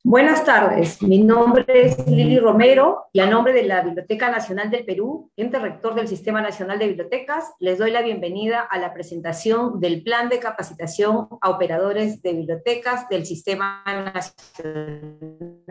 Buenas tardes, mi nombre es Lili Romero y a nombre de la Biblioteca Nacional del Perú, ente rector del Sistema Nacional de Bibliotecas, les doy la bienvenida a la presentación del Plan de Capacitación a Operadores de Bibliotecas del Sistema Nacional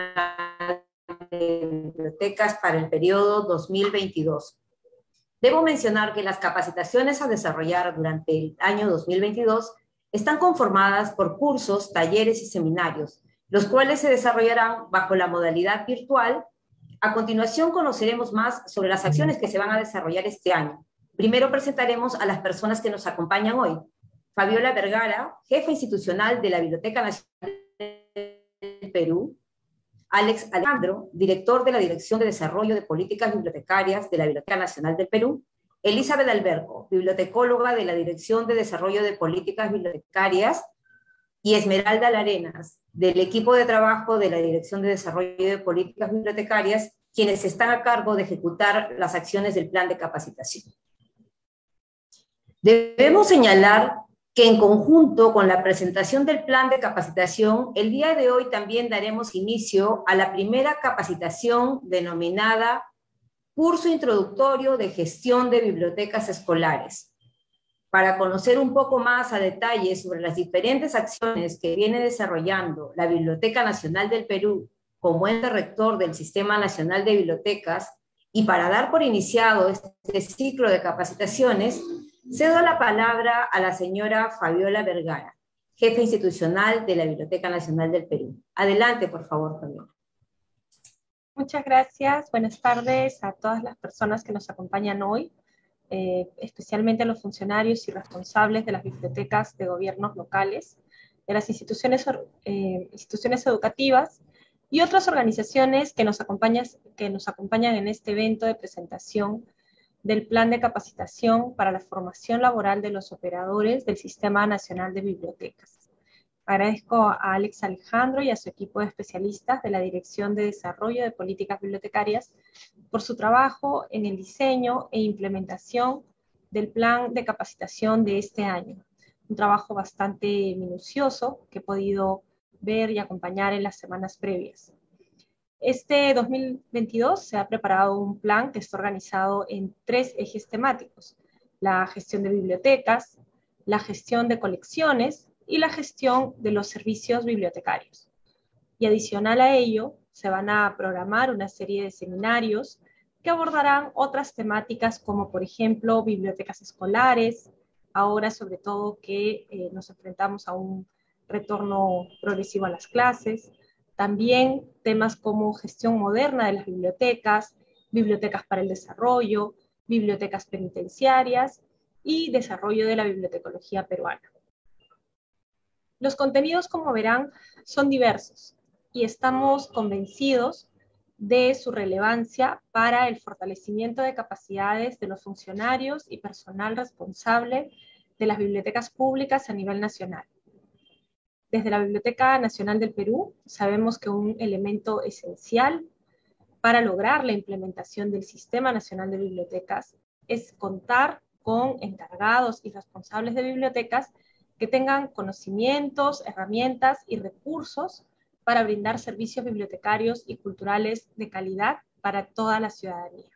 de Bibliotecas para el periodo 2022. Debo mencionar que las capacitaciones a desarrollar durante el año 2022 están conformadas por cursos, talleres y seminarios, los cuales se desarrollarán bajo la modalidad virtual. A continuación conoceremos más sobre las acciones que se van a desarrollar este año. Primero presentaremos a las personas que nos acompañan hoy. Fabiola Vergara, jefa institucional de la Biblioteca Nacional del Perú. Alex Alejandro, director de la Dirección de Desarrollo de Políticas Bibliotecarias de la Biblioteca Nacional del Perú. Elizabeth Alberco, bibliotecóloga de la Dirección de Desarrollo de Políticas Bibliotecarias. Y Esmeralda Larenas, del equipo de trabajo de la Dirección de Desarrollo de Políticas Bibliotecarias, quienes están a cargo de ejecutar las acciones del plan de capacitación. Debemos señalar que en conjunto con la presentación del plan de capacitación, el día de hoy también daremos inicio a la primera capacitación denominada Curso Introductorio de Gestión de Bibliotecas Escolares. Para conocer un poco más a detalle sobre las diferentes acciones que viene desarrollando la Biblioteca Nacional del Perú como ente rector del Sistema Nacional de Bibliotecas, y para dar por iniciado este ciclo de capacitaciones, cedo la palabra a la señora Fabiola Vergara, jefe institucional de la Biblioteca Nacional del Perú. Adelante, por favor, Fabiola. Muchas gracias. Buenas tardes a todas las personas que nos acompañan hoy. Especialmente a los funcionarios y responsables de las bibliotecas de gobiernos locales, de las instituciones educativas y otras organizaciones que nos acompañan en este evento de presentación del Plan de Capacitación para la Formación Laboral de los Operadores del Sistema Nacional de Bibliotecas. Agradezco a Alex Alejandro y a su equipo de especialistas de la Dirección de Desarrollo de Políticas Bibliotecarias por su trabajo en el diseño e implementación del plan de capacitación de este año. Un trabajo bastante minucioso que he podido ver y acompañar en las semanas previas. Este 2022 se ha preparado un plan que está organizado en 3 ejes temáticos: la gestión de bibliotecas, la gestión de colecciones y la gestión de los servicios bibliotecarios. Y adicional a ello, se van a programar una serie de seminarios que abordarán otras temáticas como, por ejemplo, bibliotecas escolares, ahora sobre todo que nos enfrentamos a un retorno progresivo a las clases, también temas como gestión moderna de las bibliotecas, bibliotecas para el desarrollo, bibliotecas penitenciarias y desarrollo de la bibliotecología peruana. Los contenidos, como verán, son diversos y estamos convencidos de su relevancia para el fortalecimiento de capacidades de los funcionarios y personal responsable de las bibliotecas públicas a nivel nacional. Desde la Biblioteca Nacional del Perú sabemos que un elemento esencial para lograr la implementación del Sistema Nacional de Bibliotecas es contar con encargados y responsables de bibliotecas que tengan conocimientos, herramientas y recursos para brindar servicios bibliotecarios y culturales de calidad para toda la ciudadanía.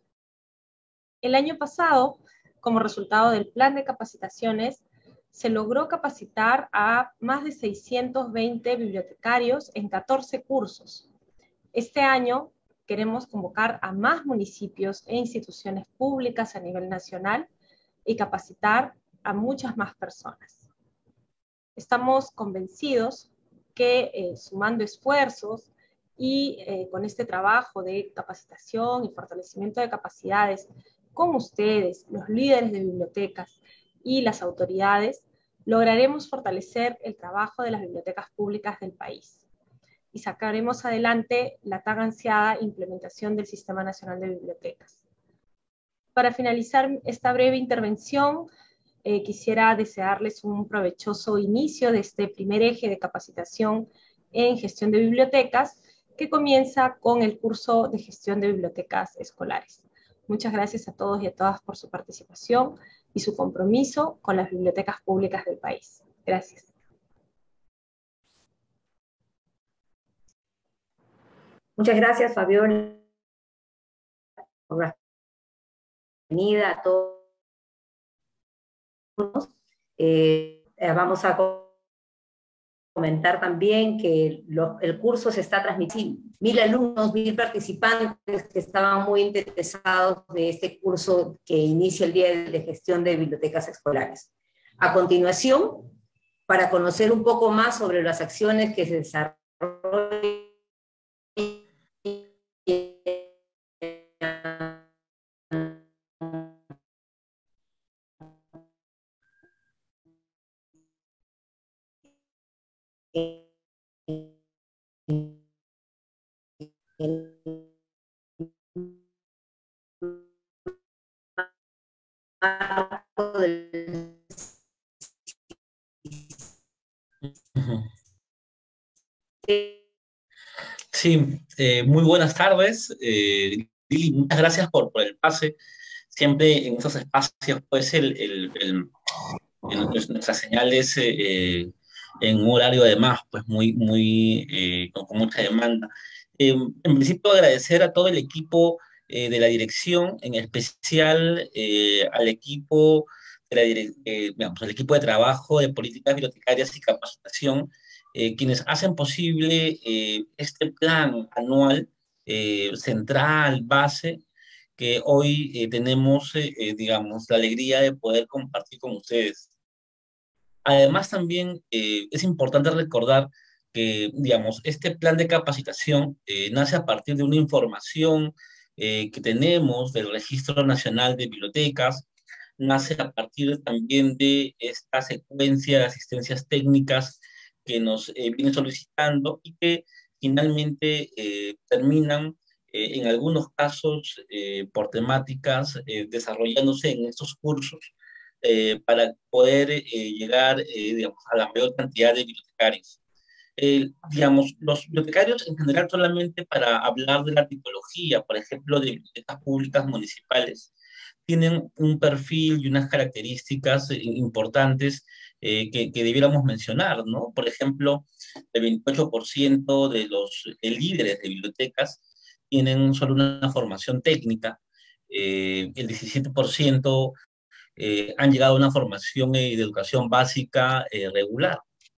El año pasado, como resultado del plan de capacitaciones, se logró capacitar a más de 620 bibliotecarios en 14 cursos. Este año queremos convocar a más municipios e instituciones públicas a nivel nacional y capacitar a muchas más personas. Estamos convencidos que sumando esfuerzos y con este trabajo de capacitación y fortalecimiento de capacidades con ustedes, los líderes de bibliotecas y las autoridades, lograremos fortalecer el trabajo de las bibliotecas públicas del país y sacaremos adelante la tan ansiada implementación del Sistema Nacional de Bibliotecas. Para finalizar esta breve intervención, quisiera desearles un provechoso inicio de este primer eje de capacitación en gestión de bibliotecas, que comienza con el curso de gestión de bibliotecas escolares. Muchas gracias a todos y a todas por su participación y su compromiso con las bibliotecas públicas del país. Gracias. Muchas gracias, Fabiola, por la bienvenida a todos. Vamos a comentar también que el curso se está transmitiendo. 1000 alumnos, 1000 participantes que estaban muy interesados de este curso que inicia el Día de Gestión de Bibliotecas Escolares. A continuación, para conocer un poco más sobre las acciones que se desarrollan Sí, muy buenas tardes. Lili, muchas gracias por el pase. Siempre en estos espacios, pues, nuestra señal es en un horario además, pues, con mucha demanda. En principio, agradecer a todo el equipo de la dirección, en especial al equipo digamos, al equipo de trabajo de políticas bibliotecarias y capacitación, quienes hacen posible este plan anual central, base, que hoy tenemos, digamos, la alegría de poder compartir con ustedes. Además, también es importante recordar que, digamos, este plan de capacitación nace a partir de una información que tenemos del Registro Nacional de Bibliotecas, nace a partir también de esta secuencia de asistencias técnicas que nos vienen solicitando y que finalmente terminan en algunos casos por temáticas desarrollándose en estos cursos para poder llegar digamos, a la mayor cantidad de bibliotecarios. Digamos, los bibliotecarios en general solamente para hablar de la tipología, por ejemplo, de bibliotecas públicas municipales, tienen un perfil y unas características importantes que debiéramos mencionar, ¿no? Por ejemplo, el 28% de los líderes de bibliotecas tienen solo una formación técnica, el 17% han llegado a una formación de educación básica regular.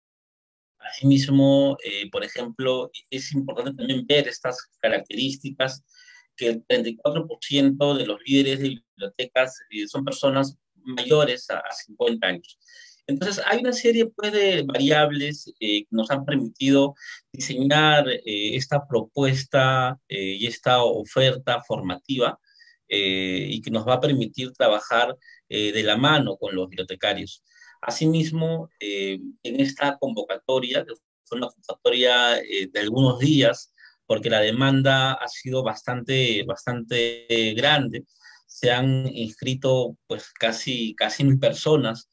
Asimismo, por ejemplo, es importante también ver estas características, que el 34% de los líderes de bibliotecas son personas mayores a 50 años. Entonces, hay una serie pues, de variables que nos han permitido diseñar esta propuesta y esta oferta formativa y que nos va a permitir trabajar de la mano con los bibliotecarios. Asimismo, en esta convocatoria, que fue una convocatoria de algunos días, porque la demanda ha sido bastante grande, se han inscrito pues casi 1000 personas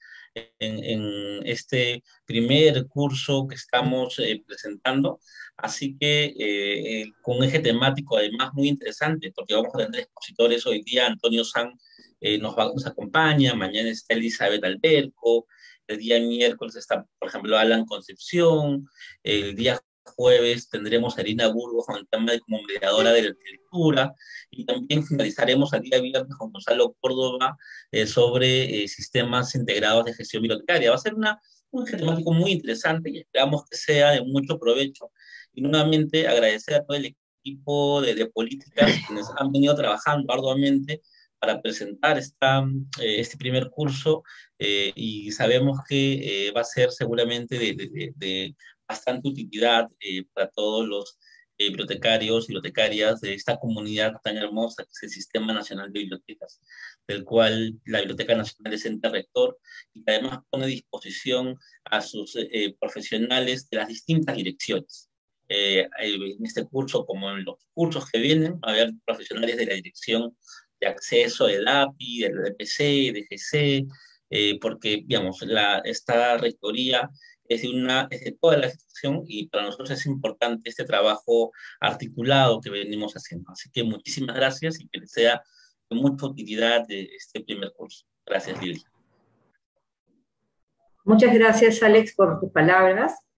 en este primer curso que estamos presentando, así que con un eje temático además muy interesante, porque vamos a tener expositores hoy día. Antonio San nos acompaña, mañana está Elizabeth Alberco, el día miércoles está, por ejemplo, Alan Concepción, el día jueves tendremos a Irina Burgos con el tema de como mediadora de la lectura, y también finalizaremos el día viernes con Gonzalo Córdoba sobre sistemas integrados de gestión bibliotecaria. Va a ser un temático muy interesante y esperamos que sea de mucho provecho. Y nuevamente agradecer a todo el equipo de políticas quienes han venido trabajando arduamente para presentar este primer curso y sabemos que va a ser seguramente de bastante utilidad para todos los bibliotecarios y bibliotecarias de esta comunidad tan hermosa que es el Sistema Nacional de Bibliotecas, del cual la Biblioteca Nacional es ente rector y que además pone a disposición a sus profesionales de las distintas direcciones. En este curso, como en los cursos que vienen, va a haber profesionales de la dirección de acceso del API, del EPC, de GC, porque, digamos, esta rectoría es de toda la institución y para nosotros es importante este trabajo articulado que venimos haciendo. Así que muchísimas gracias y que les sea de mucha utilidad de este primer curso. Gracias, Lili. Muchas gracias, Alex, por tus palabras.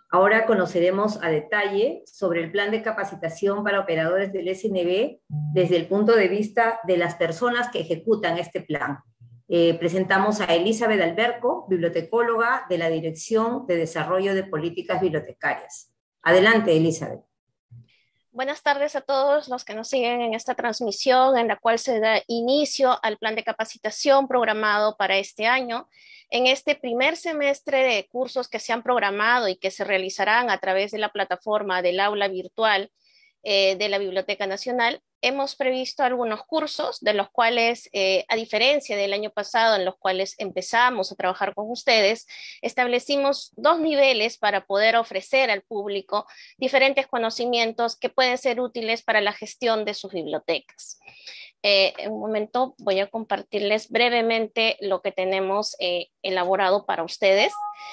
Ahora conoceremos a detalle sobre el plan de capacitación para operadores del SNB desde el punto de vista de las personas que ejecutan este plan. Presentamos a Elizabeth Alberco, bibliotecóloga de la Dirección de Desarrollo de Políticas Bibliotecarias. Adelante, Elizabeth. Buenas tardes a todos los que nos siguen en esta transmisión en la cual se da inicio al plan de capacitación programado para este año. En este primer semestre de cursos que se han programado y que se realizarán a través de la plataforma del aula virtual de la Biblioteca Nacional, hemos previsto algunos cursos de los cuales, a diferencia del año pasado en los cuales empezamos a trabajar con ustedes, establecimos 2 niveles para poder ofrecer al público diferentes conocimientos que pueden ser útiles para la gestión de sus bibliotecas. En un momento voy a compartirles brevemente lo que tenemos elaborado para ustedes.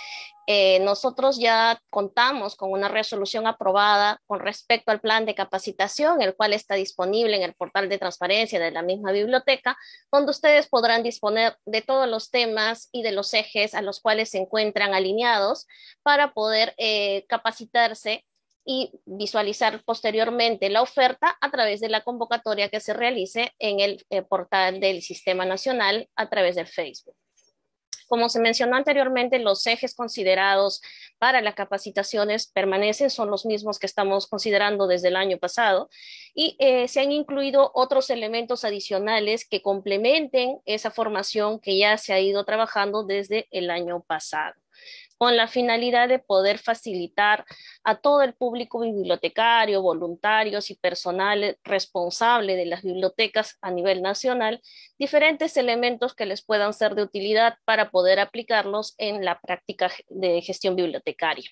Nosotros ya contamos con una resolución aprobada con respecto al plan de capacitación, el cual está disponible en el portal de transparencia de la misma biblioteca, donde ustedes podrán disponer de todos los temas y de los ejes a los cuales se encuentran alineados para poder capacitarse y visualizar posteriormente la oferta a través de la convocatoria que se realice en el portal del Sistema Nacional a través del Facebook. Como se mencionó anteriormente, los ejes considerados para las capacitaciones permanecen, son los mismos que estamos considerando desde el año pasado, y se han incluido otros elementos adicionales que complementen esa formación que ya se ha ido trabajando desde el año pasado, con la finalidad de poder facilitar a todo el público bibliotecario, voluntarios y personal responsable de las bibliotecas a nivel nacional, diferentes elementos que les puedan ser de utilidad para poder aplicarlos en la práctica de gestión bibliotecaria.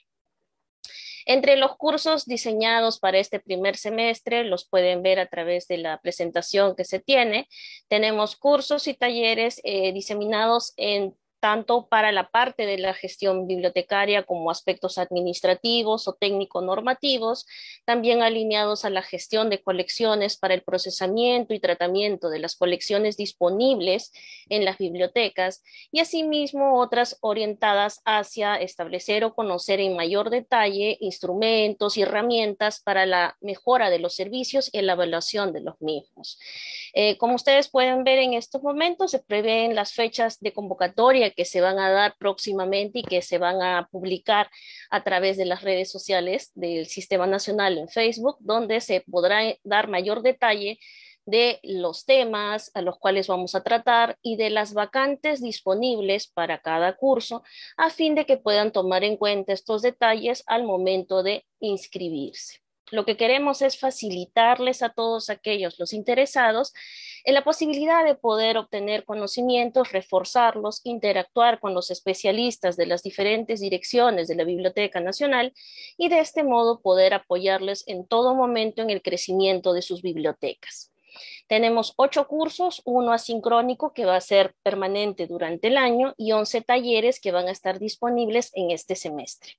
Entre los cursos diseñados para este primer semestre, los pueden ver a través de la presentación que se tiene, tenemos cursos y talleres diseminados en tanto para la parte de la gestión bibliotecaria como aspectos administrativos o técnico-normativos, también alineados a la gestión de colecciones para el procesamiento y tratamiento de las colecciones disponibles en las bibliotecas, y asimismo otras orientadas hacia establecer o conocer en mayor detalle instrumentos y herramientas para la mejora de los servicios y la evaluación de los mismos. Como ustedes pueden ver en estos momentos, se prevén las fechas de convocatoria que se van a dar próximamente y que se van a publicar a través de las redes sociales del Sistema Nacional en Facebook, donde se podrá dar mayor detalle de los temas a los cuales vamos a tratar y de las vacantes disponibles para cada curso, a fin de que puedan tomar en cuenta estos detalles al momento de inscribirse. Lo que queremos es facilitarles a todos aquellos los interesados en la posibilidad de poder obtener conocimientos, reforzarlos, interactuar con los especialistas de las diferentes direcciones de la Biblioteca Nacional y de este modo poder apoyarles en todo momento en el crecimiento de sus bibliotecas. Tenemos 8 cursos, 1 asincrónico que va a ser permanente durante el año y 11 talleres que van a estar disponibles en este semestre.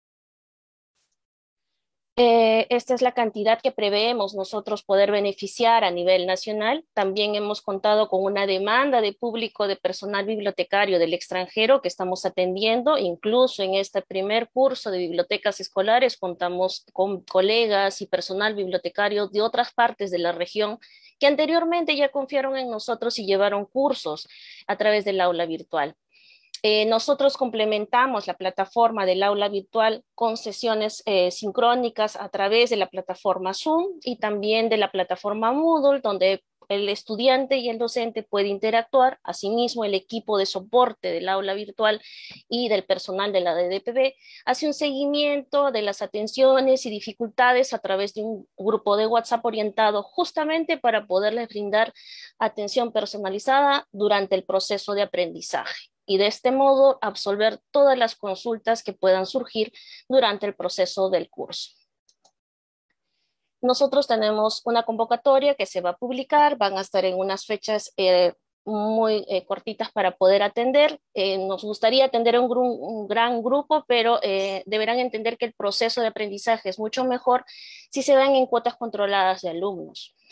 Esta es la cantidad que preveemos nosotros poder beneficiar a nivel nacional. También hemos contado con una demanda de público de personal bibliotecario del extranjero que estamos atendiendo. Incluso en este primer curso de bibliotecas escolares contamos con colegas y personal bibliotecario de otras partes de la región que anteriormente ya confiaron en nosotros y llevaron cursos a través del aula virtual. Nosotros complementamos la plataforma del aula virtual con sesiones sincrónicas a través de la plataforma Zoom y también de la plataforma Moodle, donde el estudiante y el docente puede interactuar. Asimismo, el equipo de soporte del aula virtual y del personal de la DDPB hace un seguimiento de las atenciones y dificultades a través de un grupo de WhatsApp orientado justamente para poderles brindar atención personalizada durante el proceso de aprendizaje, y de este modo absolver todas las consultas que puedan surgir durante el proceso del curso. Nosotros tenemos una convocatoria que se va a publicar, van a estar en unas fechas muy cortitas para poder atender. Nos gustaría atender un gran grupo, pero deberán entender que el proceso de aprendizaje es mucho mejor si se dan en cuotas controladas de alumnos.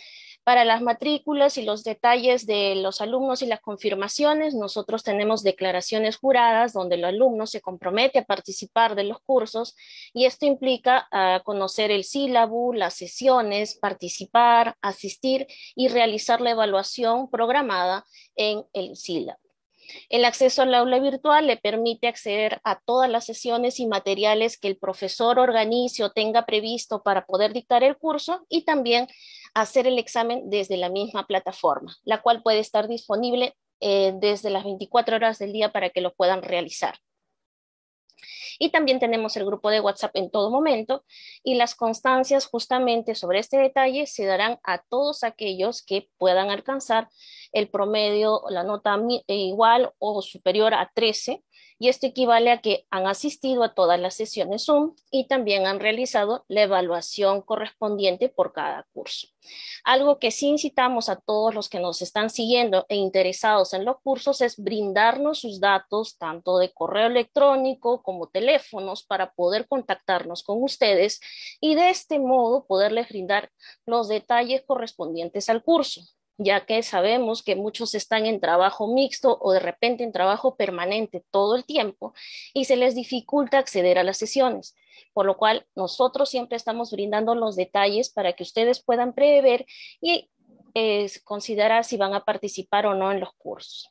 Para las matrículas y los detalles de los alumnos y las confirmaciones, nosotros tenemos declaraciones juradas donde el alumno se compromete a participar de los cursos y esto implica conocer el sílabo, las sesiones, participar, asistir y realizar la evaluación programada en el sílabo. El acceso al aula virtual le permite acceder a todas las sesiones y materiales que el profesor organice o tenga previsto para poder dictar el curso y también hacer el examen desde la misma plataforma, la cual puede estar disponible desde las 24 horas del día para que lo puedan realizar. Y también tenemos el grupo de WhatsApp en todo momento y las constancias justamente sobre este detalle se darán a todos aquellos que puedan alcanzar el promedio, la nota igual o superior a 13, y esto equivale a que han asistido a todas las sesiones Zoom y también han realizado la evaluación correspondiente por cada curso. Algo que sí incitamos a todos los que nos están siguiendo e interesados en los cursos es brindarnos sus datos, tanto de correo electrónico como teléfonos, para poder contactarnos con ustedes y de este modo poderles brindar los detalles correspondientes al curso, ya que sabemos que muchos están en trabajo mixto o de repente en trabajo permanente todo el tiempo y se les dificulta acceder a las sesiones, por lo cual nosotros siempre estamos brindando los detalles para que ustedes puedan prever y considerar si van a participar o no en los cursos.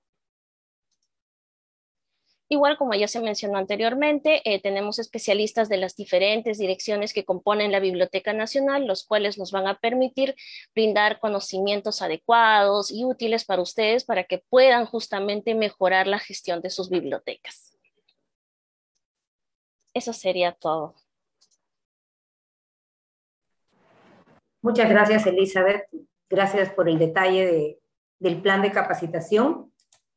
Igual, como ya se mencionó anteriormente, tenemos especialistas de las diferentes direcciones que componen la Biblioteca Nacional, los cuales nos van a permitir brindar conocimientos adecuados y útiles para ustedes para que puedan justamente mejorar la gestión de sus bibliotecas. Eso sería todo. Muchas gracias, Elizabeth. Gracias por el detalle del plan de capacitación.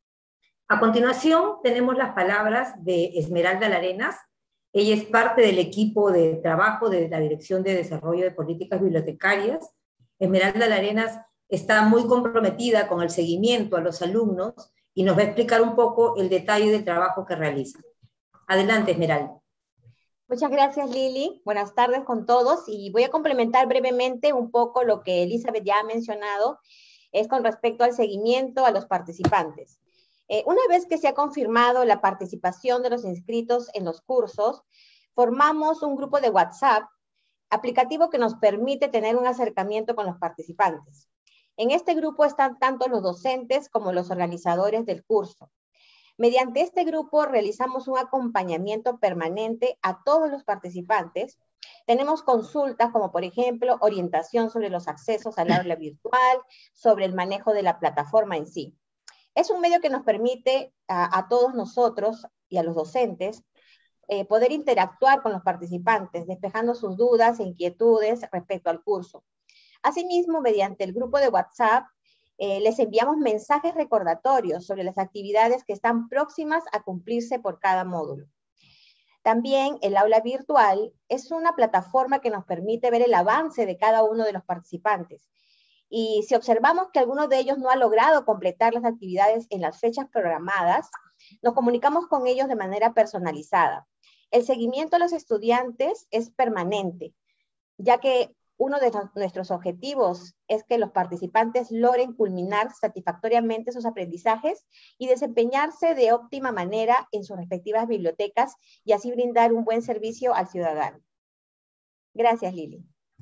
A continuación, tenemos las palabras de Esmeralda Larenas. Ella es parte del equipo de trabajo de la Dirección de Desarrollo de Políticas Bibliotecarias. Esmeralda Larenas está muy comprometida con el seguimiento a los alumnos y nos va a explicar un poco el detalle del trabajo que realiza. Adelante, Esmeralda. Muchas gracias, Lili. Buenas tardes con todos, y voy a complementar brevemente un poco lo que Elizabeth ya ha mencionado, es con respecto al seguimiento a los participantes. Una vez que se ha confirmado la participación de los inscritos en los cursos, formamos un grupo de WhatsApp, aplicativo que nos permite tener un acercamiento con los participantes. En este grupo están tanto los docentes como los organizadores del curso. Mediante este grupo realizamos un acompañamiento permanente a todos los participantes. Tenemos consultas como, por ejemplo, orientación sobre los accesos al aula virtual, sobre el manejo de la plataforma en sí. Es un medio que nos permite a todos nosotros y a los docentes poder interactuar con los participantes, despejando sus dudas e inquietudes respecto al curso. Asimismo, mediante el grupo de WhatsApp, les enviamos mensajes recordatorios sobre las actividades que están próximas a cumplirse por cada módulo. También el aula virtual es una plataforma que nos permite ver el avance de cada uno de los participantes. Y si observamos que alguno de ellos no ha logrado completar las actividades en las fechas programadas, nos comunicamos con ellos de manera personalizada. El seguimiento a los estudiantes es permanente, ya que uno de nuestros objetivos es que los participantes logren culminar satisfactoriamente sus aprendizajes y desempeñarse de óptima manera en sus respectivas bibliotecas y así brindar un buen servicio al ciudadano. Gracias, Lili.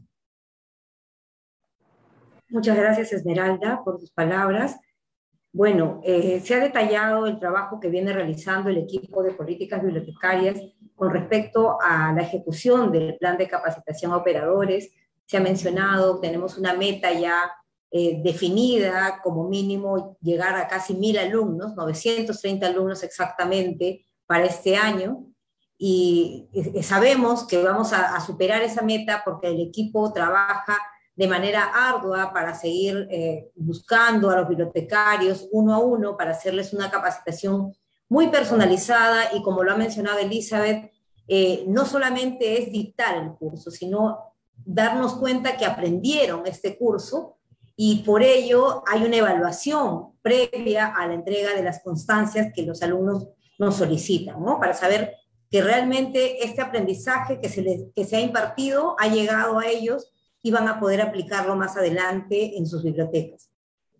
Muchas gracias, Esmeralda, por tus palabras. Bueno, se ha detallado el trabajo que viene realizando el equipo de políticas bibliotecarias con respecto a la ejecución del plan de capacitación a operadores. Se ha mencionado, tenemos una meta ya definida, como mínimo llegar a casi 1000 alumnos, 930 alumnos exactamente para este año, y sabemos que vamos a superar esa meta porque el equipo trabaja de manera ardua para seguir buscando a los bibliotecarios uno a uno para hacerles una capacitación muy personalizada y, como lo ha mencionado Elizabeth, no solamente es dictar el curso, sino darnos cuenta que aprendieron este curso y por ello hay una evaluación previa a la entrega de las constancias que los alumnos nos solicitan, ¿no? Para saber que realmente este aprendizaje que se ha impartido ha llegado a ellos y van a poder aplicarlo más adelante en sus bibliotecas.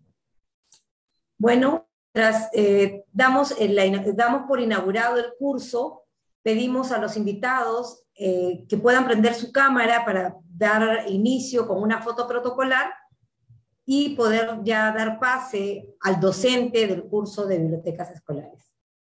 Bueno, damos por inaugurado el curso. Pedimos a los invitados que puedan prender su cámara para dar inicio con una foto protocolar y poder ya dar pase al docente del curso de bibliotecas escolares.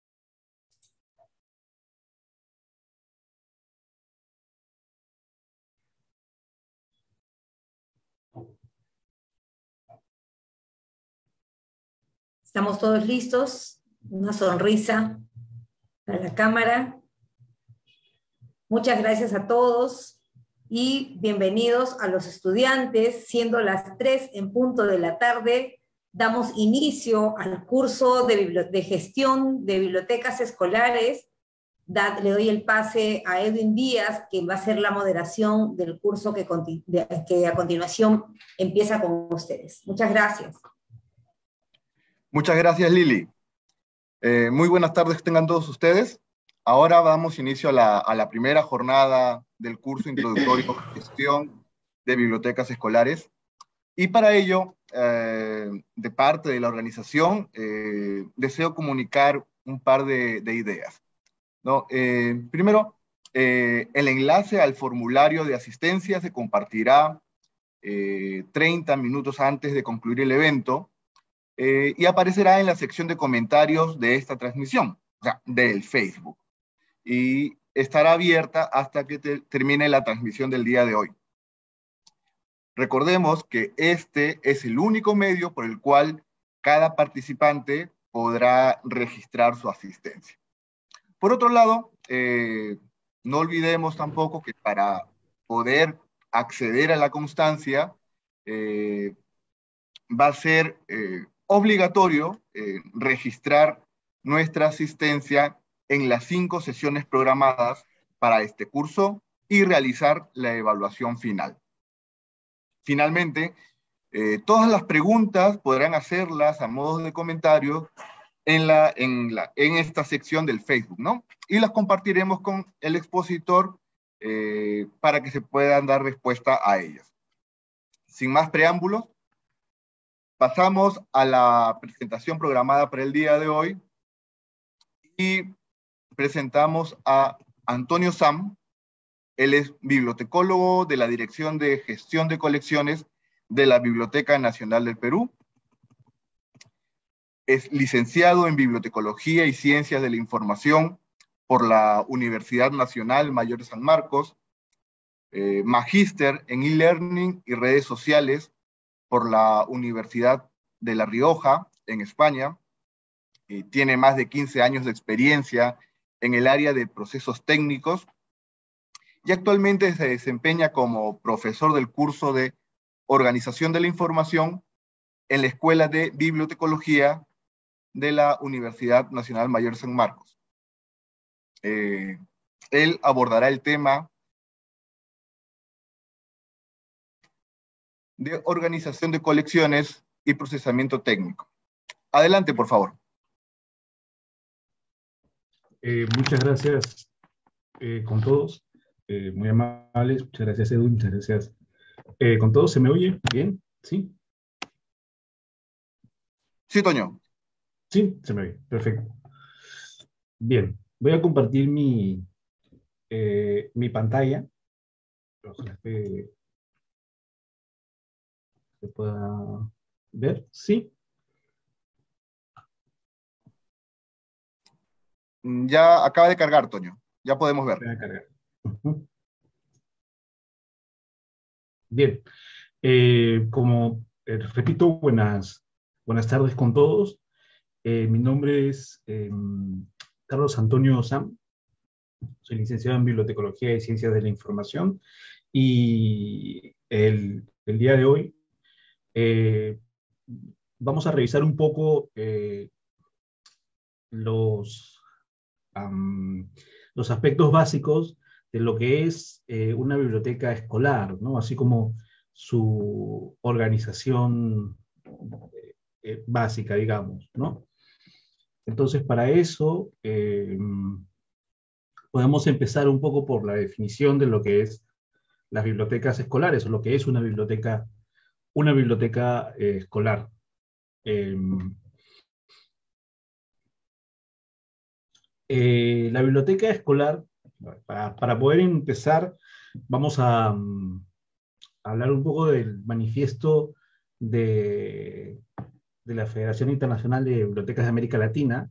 ¿Estamos todos listos? Una sonrisa para la cámara. Muchas gracias a todos y bienvenidos a los estudiantes. Siendo las 3 en punto de la tarde, damos inicio al curso de gestión de bibliotecas escolares. Le doy el pase a Edwin Díaz, que va a hacer la moderación del curso que a continuación empieza con ustedes. Muchas gracias. Muchas gracias, Lili. Muy buenas tardes tengan todos ustedes. Ahora damos inicio a la primera jornada del curso introductorio de gestión de bibliotecas escolares. Y para ello, de parte de la organización, deseo comunicar un par de ideas, ¿no? Primero, el enlace al formulario de asistencia se compartirá 30 minutos antes de concluir el evento, y aparecerá en la sección de comentarios de esta transmisión, o sea, del Facebook. Y estará abierta hasta que termine la transmisión del día de hoy. Recordemos que este es el único medio por el cual cada participante podrá registrar su asistencia. Por otro lado, no olvidemos tampoco que para poder acceder a la constancia, va a ser obligatorio registrar nuestra asistencia en las 5 sesiones programadas para este curso y realizar la evaluación final. Finalmente, todas las preguntas podrán hacerlas a modo de comentario en esta sección del Facebook, ¿no? Y las compartiremos con el expositor para que se puedan dar respuesta a ellas. Sin más preámbulos, pasamos a la presentación programada para el día de hoy y presentamos a Antonio Sam. Él es bibliotecólogo de la Dirección de Gestión de Colecciones de la Biblioteca Nacional del Perú. Es licenciado en Bibliotecología y Ciencias de la Información por la Universidad Nacional Mayor de San Marcos, magíster en e-learning y redes sociales por la Universidad de La Rioja, en España. Tiene más de 15 años de experiencia en el área de procesos técnicos y actualmente se desempeña como profesor del curso de Organización de la Información en la Escuela de Bibliotecología de la Universidad Nacional Mayor de San Marcos. Él abordará el tema de organización de colecciones y procesamiento técnico. Adelante, por favor. Muchas gracias con todos, muy amables. Muchas gracias, Edu, muchas gracias. ¿Con todos se me oye bien? ¿Sí? Sí, Toño. Sí, se me oye, perfecto. Bien, voy a compartir mi pantalla. Ojalá que se pueda ver, ¿sí? Ya acaba de cargar, Toño. Ya podemos ver. Voy a cargar. Bien, como repito, buenas tardes con todos. Mi nombre es Carlos Antonio Sam. Soy licenciado en Bibliotecología y Ciencias de la Información. Y el día de hoy vamos a revisar un poco los aspectos básicos de lo que es una biblioteca escolar, ¿no? Así como su organización básica, digamos, ¿no? Entonces, para eso, podemos empezar un poco por la definición de lo que es las bibliotecas escolares, o lo que es una biblioteca escolar. La biblioteca escolar, para poder empezar, vamos a hablar un poco del manifiesto de la Federación Internacional de Bibliotecas de América Latina,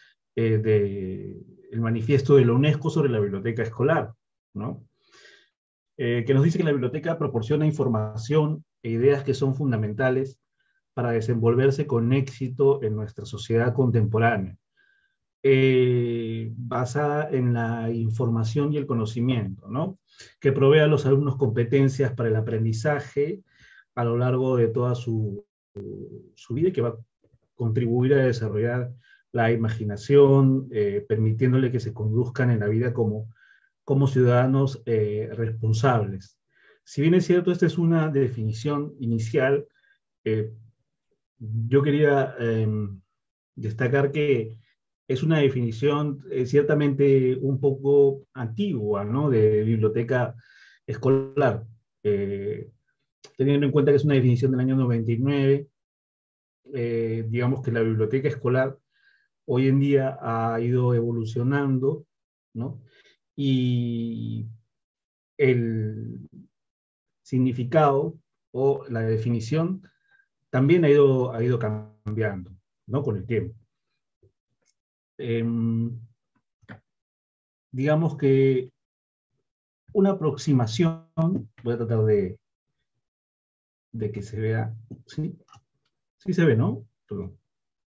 el manifiesto de la UNESCO sobre la biblioteca escolar, ¿no? Que nos dice que la biblioteca proporciona información e ideas que son fundamentales para desenvolverse con éxito en nuestra sociedad contemporánea, basada en la información y el conocimiento, ¿no? Que provee a los alumnos competencias para el aprendizaje a lo largo de toda su vida, y que va a contribuir a desarrollar la imaginación, permitiéndole que se conduzcan en la vida como ciudadanos responsables. Si bien es cierto, esta es una definición inicial, yo quería destacar que es una definición ciertamente un poco antigua, ¿no?, de biblioteca escolar, teniendo en cuenta que es una definición del año 99. Digamos que la biblioteca escolar hoy en día ha ido evolucionando, ¿no? Y el significado o la definición también ha ido cambiando, ¿no?, con el tiempo. Digamos que una aproximación, voy a tratar de que se vea, ¿sí? Sí se ve, ¿no? Perdón.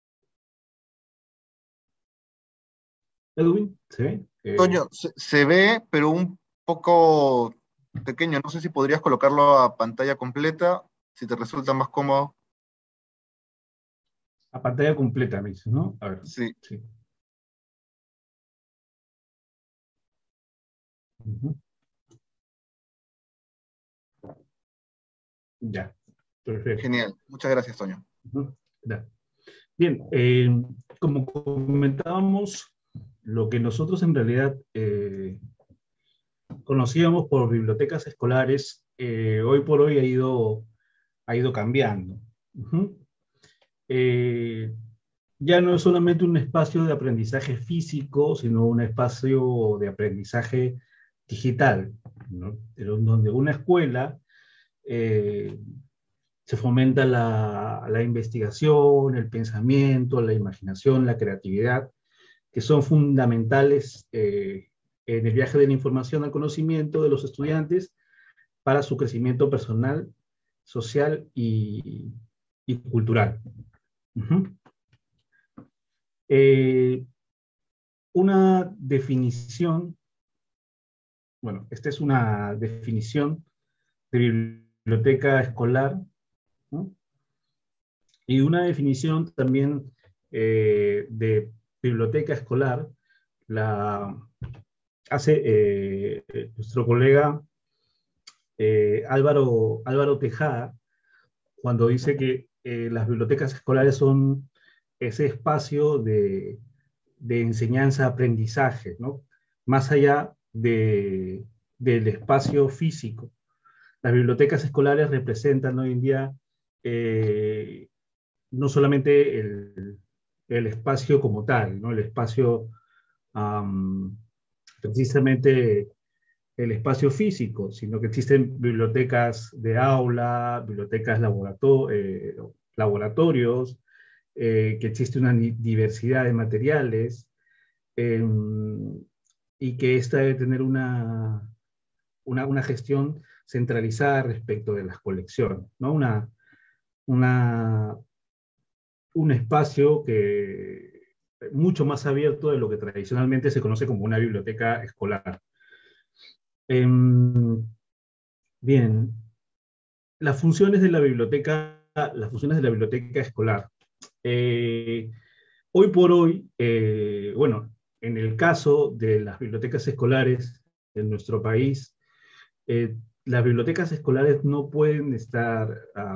Edwin, ¿se ve? Toño, se ve, pero un poco pequeño. No sé si podrías colocarlo a pantalla completa, si te resulta más cómodo. A pantalla completa, me dices, ¿no? A ver. Sí. Sí. Uh-huh. Ya, perfecto. Genial. Muchas gracias, Toño. Uh-huh. Ya. Bien, como comentábamos, lo que nosotros en realidad conocíamos por bibliotecas escolares, hoy por hoy ha ido cambiando. Uh-huh. Ya no es solamente un espacio de aprendizaje físico, sino un espacio de aprendizaje digital, ¿no?, donde una escuela se fomenta la investigación, el pensamiento, la imaginación, la creatividad, que son fundamentales en el viaje de la información al conocimiento de los estudiantes para su crecimiento personal, social y cultural. Uh-huh. Una definición, bueno, esta es una definición de biblioteca escolar, ¿no?, y una definición también de biblioteca escolar la hace nuestro colega Álvaro Tejada, cuando dice que las bibliotecas escolares son ese espacio de enseñanza-aprendizaje, ¿no?, más allá del espacio físico. Las bibliotecas escolares representan hoy en día no solamente el espacio como tal, ¿no?, el espacio, precisamente el espacio físico, sino que existen bibliotecas de aula, bibliotecas laboratorios, que existe una diversidad de materiales, y que esta debe tener una gestión centralizada respecto de las colecciones, ¿no? Un espacio que mucho más abierto de lo que tradicionalmente se conoce como una biblioteca escolar. Bien, las funciones de la biblioteca escolar. Hoy por hoy, bueno, en el caso de las bibliotecas escolares en nuestro país, las bibliotecas escolares no pueden estar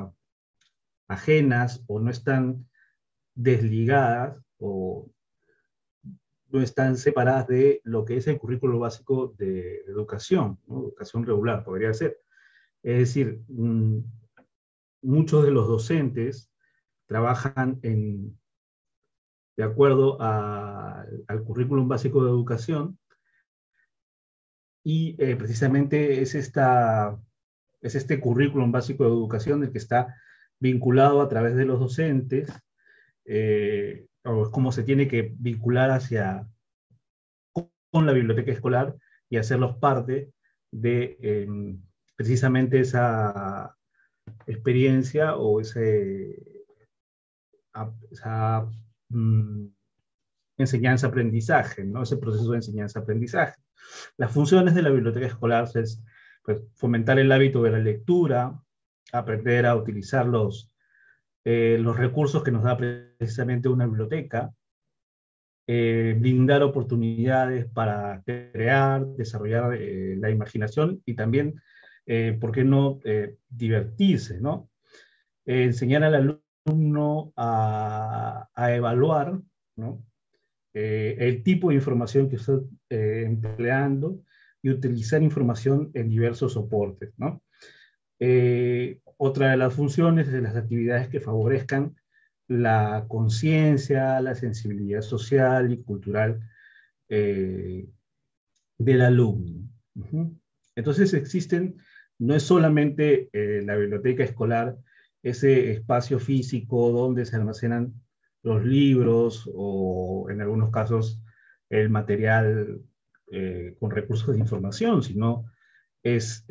ajenas o no están desligadas o no están separadas de lo que es el currículo básico de educación, ¿no?, educación regular, podría ser. Es decir, muchos de los docentes trabajan de acuerdo al currículum básico de educación, y precisamente es este currículum básico de educación el que está vinculado a través de los docentes, o es como se tiene que vincular con la biblioteca escolar y hacerlos parte de precisamente esa experiencia o esa enseñanza-aprendizaje, ¿no? Ese proceso de enseñanza-aprendizaje. Las funciones de la biblioteca escolar es, pues, fomentar el hábito de la lectura, aprender a utilizar los recursos que nos da precisamente una biblioteca, brindar oportunidades para crear, desarrollar la imaginación y también, ¿por qué no?, divertirse, ¿no? Enseñar al alumno a evaluar, ¿no?, el tipo de información que está empleando, y utilizar información en diversos soportes, ¿no? Otra de las funciones es de las actividades que favorezcan la conciencia, la sensibilidad social y cultural del alumno. Entonces no es solamente la biblioteca escolar, ese espacio físico donde se almacenan los libros o en algunos casos el material con recursos de información, sino es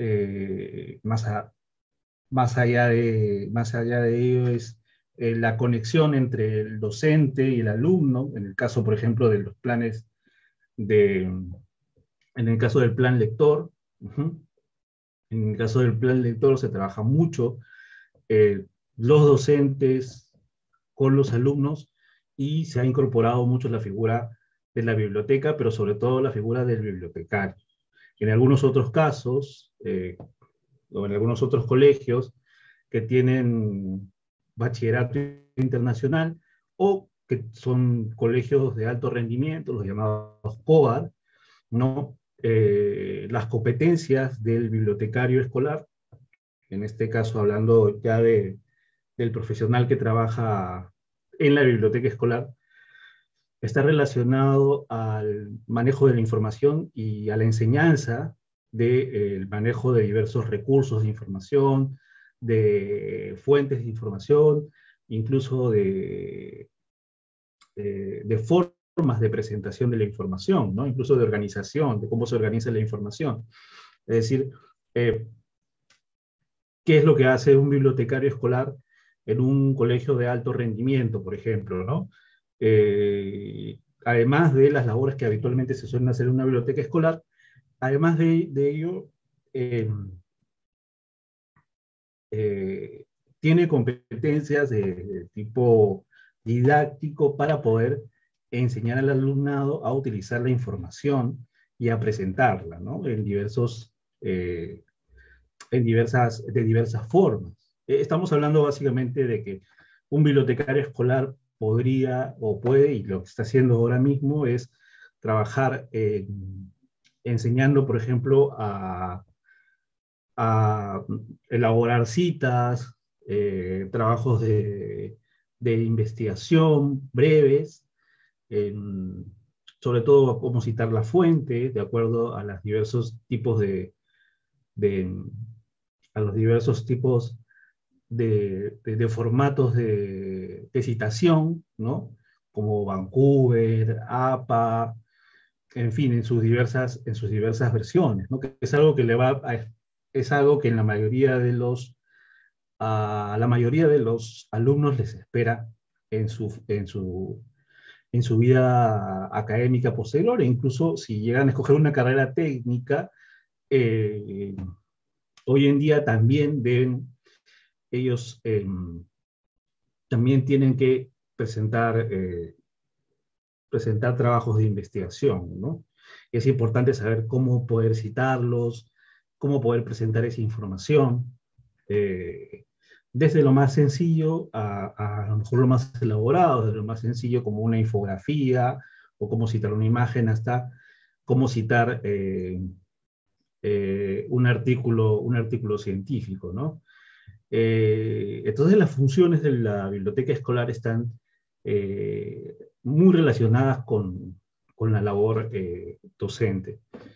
más allá de ello, es la conexión entre el docente y el alumno, en el caso, por ejemplo, de los planes en el caso del plan lector. En el caso del plan lector se trabaja mucho los docentes con los alumnos, y se ha incorporado mucho la figura de la biblioteca, pero sobre todo la figura del bibliotecario. En algunos otros casos, o en algunos otros colegios que tienen bachillerato internacional, o que son colegios de alto rendimiento, los llamados COAD, ¿no? Las competencias del bibliotecario escolar, en este caso hablando ya del profesional que trabaja en la biblioteca escolar, está relacionado al manejo de la información y a la enseñanza del manejo de diversos recursos de información, de fuentes de información, incluso de formas de presentación de la información, ¿no? Incluso de organización, de cómo se organiza la información. Es decir, ¿qué es lo que hace un bibliotecario escolar en un colegio de alto rendimiento, por ejemplo, ¿no? Además de las labores que habitualmente se suelen hacer en una biblioteca escolar, además de ello, tiene competencias de tipo didáctico para poder enseñar al alumnado a utilizar la información y a presentarla, ¿no? De diversas formas. Estamos hablando básicamente de que un bibliotecario escolar podría o puede, y lo que está haciendo ahora mismo es trabajar enseñando, por ejemplo, a elaborar citas, trabajos de investigación breves, sobre todo a cómo citar la fuente, de acuerdo a los diversos tipos de formatos de citación, ¿no? Como Vancouver, APA, en fin, en sus diversas versiones, ¿no? Que es algo que es algo que a la mayoría de los alumnos les espera en su vida académica posterior, e incluso si llegan a escoger una carrera técnica, hoy en día también ellos también tienen que presentar trabajos de investigación, ¿no? Es importante saber cómo poder citarlos, cómo poder presentar esa información, desde lo más sencillo a lo mejor lo más elaborado, desde lo más sencillo como una infografía, o cómo citar una imagen, hasta cómo citar un artículo científico, ¿no? Entonces las funciones de la biblioteca escolar están muy relacionadas con la labor docente.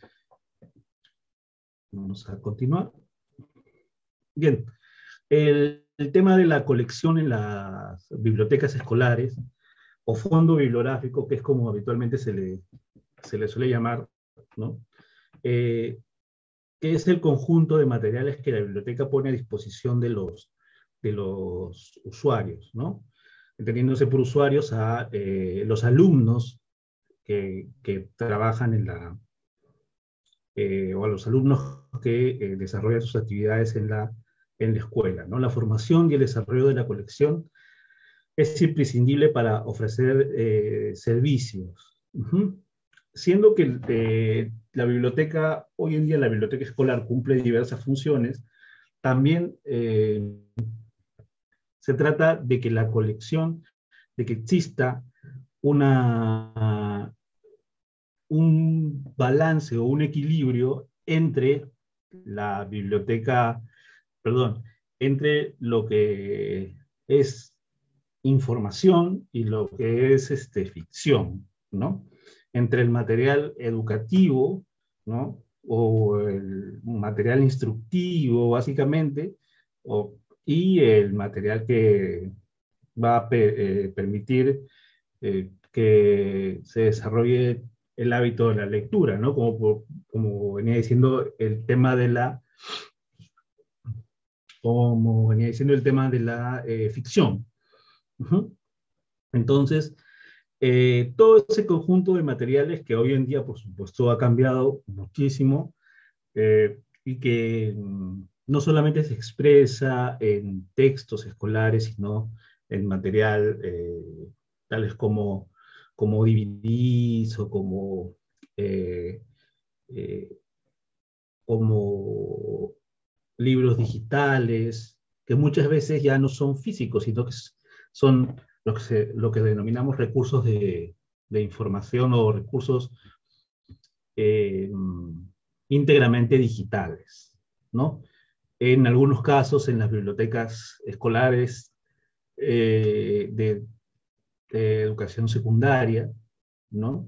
Vamos a continuar. Bien, el tema de la colección en las bibliotecas escolares, o fondo bibliográfico, que es como habitualmente se le suele llamar, ¿no? Que es el conjunto de materiales que la biblioteca pone a disposición de los usuarios, ¿no? Entendiéndose por usuarios a los alumnos que trabajan o a los alumnos que desarrollan sus actividades en la escuela, ¿no? La formación y el desarrollo de la colección es imprescindible para ofrecer servicios. Siendo que la biblioteca, hoy en día la biblioteca escolar cumple diversas funciones, también se trata de que la colección, de que exista un balance o un equilibrio entre la biblioteca, entre lo que es información y lo que es ficción, ¿no? Entre el material educativo, ¿no? O el material instructivo, básicamente, y el material que va a permitir que se desarrolle el hábito de la lectura, ¿no? Como venía diciendo el tema de la ficción. Entonces, todo ese conjunto de materiales que hoy en día, por supuesto, ha cambiado muchísimo y que no solamente se expresa en textos escolares, sino en material tales como DVDs o como libros digitales, que muchas veces ya no son físicos, sino que son lo que denominamos recursos de información o recursos íntegramente digitales, ¿no? En algunos casos, en las bibliotecas escolares de educación secundaria, ¿no?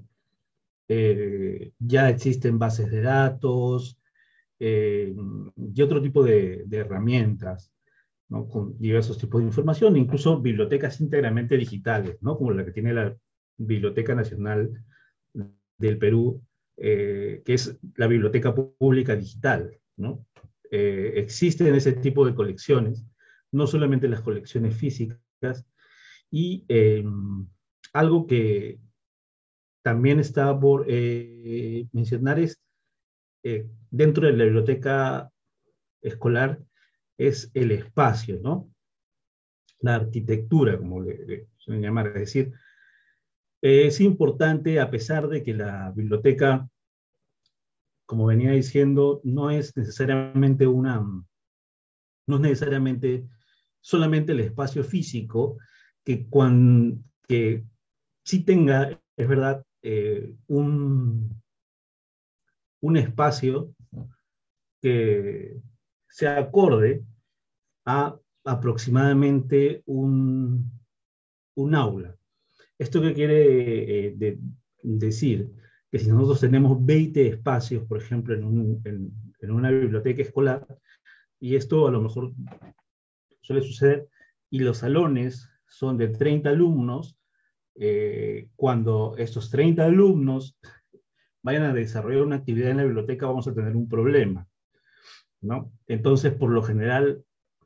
Ya existen bases de datos y otro tipo de herramientas, ¿no? Con diversos tipos de información, incluso bibliotecas íntegramente digitales, ¿no? Como la que tiene la Biblioteca Nacional del Perú, que es la Biblioteca Pública Digital, ¿no? Existen ese tipo de colecciones, no solamente las colecciones físicas, y algo que también está por mencionar es, dentro de la biblioteca escolar, es el espacio, ¿no? La arquitectura, como le suelen llamar. Es decir, es importante, a pesar de que la biblioteca, como venía diciendo, no es necesariamente solamente el espacio físico, que sí tenga, es verdad, un espacio que sea acorde a aproximadamente un aula. ¿Esto qué quiere decir? Que si nosotros tenemos 20 espacios, por ejemplo, en una biblioteca escolar, y esto a lo mejor suele suceder, y los salones son de 30 alumnos, cuando estos 30 alumnos vayan a desarrollar una actividad en la biblioteca, vamos a tener un problema, ¿no? Entonces, por lo general,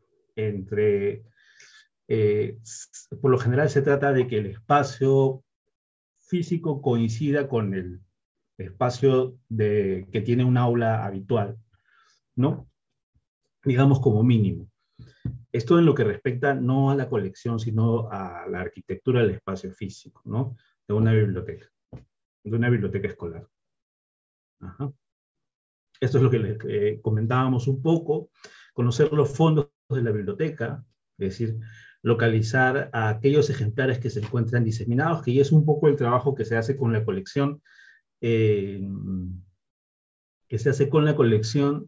se trata de que el espacio físico coincida con el espacio que tiene un aula habitual, ¿no? Digamos como mínimo. Esto en lo que respecta no a la colección, sino a la arquitectura del espacio físico, ¿no? De una biblioteca escolar. Ajá. Esto es lo que les comentábamos un poco, conocer los fondos de la biblioteca, es decir, localizar a aquellos ejemplares que se encuentran diseminados, que ya es un poco el trabajo que se hace con la colección que se hace con la colección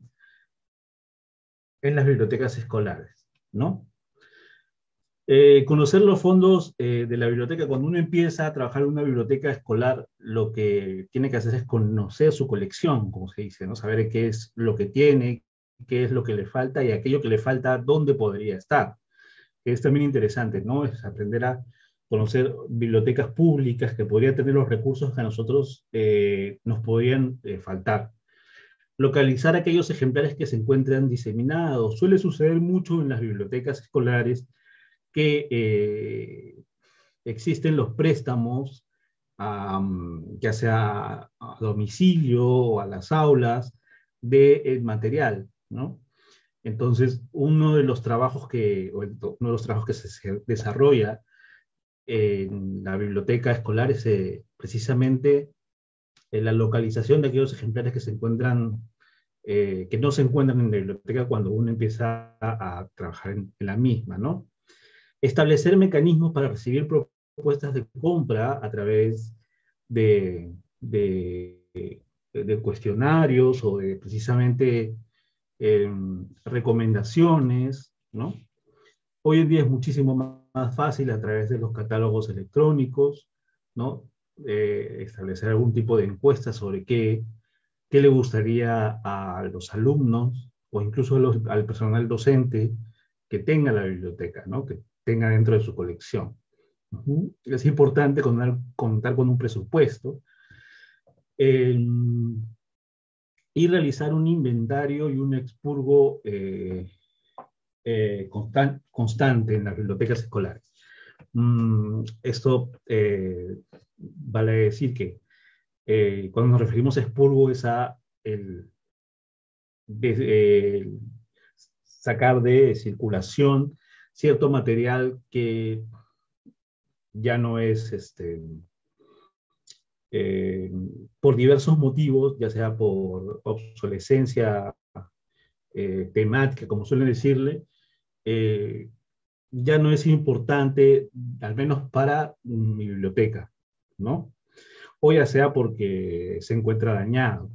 en las bibliotecas escolares, ¿no? Conocer los fondos de la biblioteca. Cuando uno empieza a trabajar en una biblioteca escolar, lo que tiene que hacer es conocer su colección, como se dice, ¿no? Saber qué es lo que tiene, qué es lo que le falta y aquello que le falta, dónde podría estar. Es también interesante, ¿no? Es aprender a conocer bibliotecas públicas que podrían tener los recursos que a nosotros nos podrían faltar. Localizar aquellos ejemplares que se encuentran diseminados. Suele suceder mucho en las bibliotecas escolares que existen los préstamos, ya sea a domicilio o a las aulas, de material, ¿no? Entonces, uno de los trabajos que se desarrolla en la biblioteca escolar es precisamente la localización de aquellos ejemplares que se encuentran, que no se encuentran en la biblioteca cuando uno empieza a trabajar en la misma, ¿no? Establecer mecanismos para recibir propuestas de compra a través de cuestionarios o de precisamente recomendaciones, ¿no? Hoy en día es muchísimo más fácil a través de los catálogos electrónicos, ¿no? Establecer algún tipo de encuesta sobre qué le gustaría a los alumnos o incluso al personal docente que tenga la biblioteca, ¿no? Que tenga dentro de su colección. Es importante contar con un presupuesto y realizar un inventario y un expurgo constante en las bibliotecas escolares. Esto vale decir que cuando nos referimos a expurgo es a sacar de circulación cierto material que ya no es por diversos motivos, ya sea por obsolescencia temática, como suelen decirle, ya no es importante, al menos para mi biblioteca, ¿no? O ya sea porque se encuentra dañado.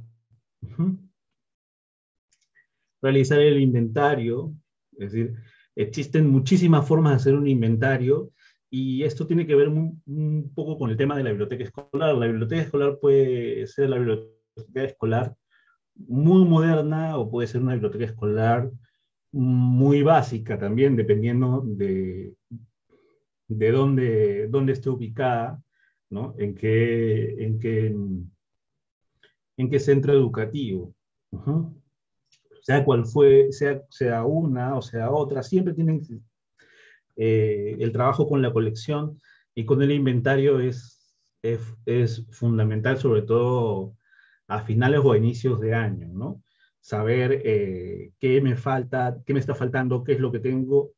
Realizar el inventario, es decir, existen muchísimas formas de hacer un inventario y esto tiene que ver un poco con el tema de la biblioteca escolar. La biblioteca escolar puede ser la biblioteca escolar muy moderna o puede ser una biblioteca escolar muy básica también, dependiendo de dónde esté ubicada, ¿no? En qué centro educativo. Sea cual sea una o sea otra, siempre tienen el trabajo con la colección y con el inventario es fundamental, sobre todo a finales o a inicios de año, ¿no? Saber qué me falta, qué me está faltando, qué es lo que tengo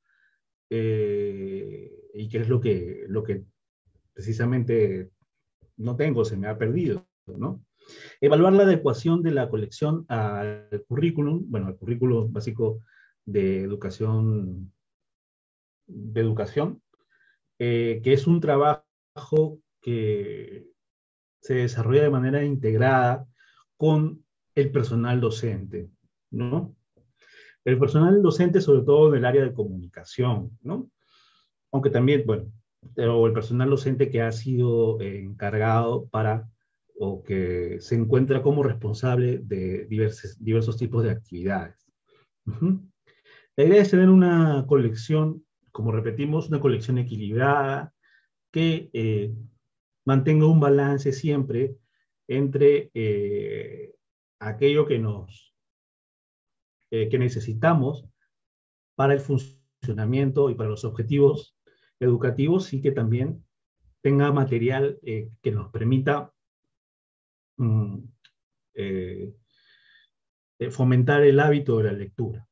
y qué es lo que precisamente no tengo, se me ha perdido, ¿no? Evaluar la adecuación de la colección al currículum, bueno, al currículum básico de educación, que es un trabajo que se desarrolla de manera integrada con el personal docente, ¿no? El personal docente, sobre todo en el área de comunicación, ¿no? Aunque también, bueno, o el personal docente que ha sido encargado o que se encuentra como responsable de diversos tipos de actividades. La idea es tener una colección, como repetimos, una colección equilibrada, que mantenga un balance siempre entre aquello que necesitamos para el funcionamiento y para los objetivos educativos y que también tenga material que nos permita fomentar el hábito de la lectura.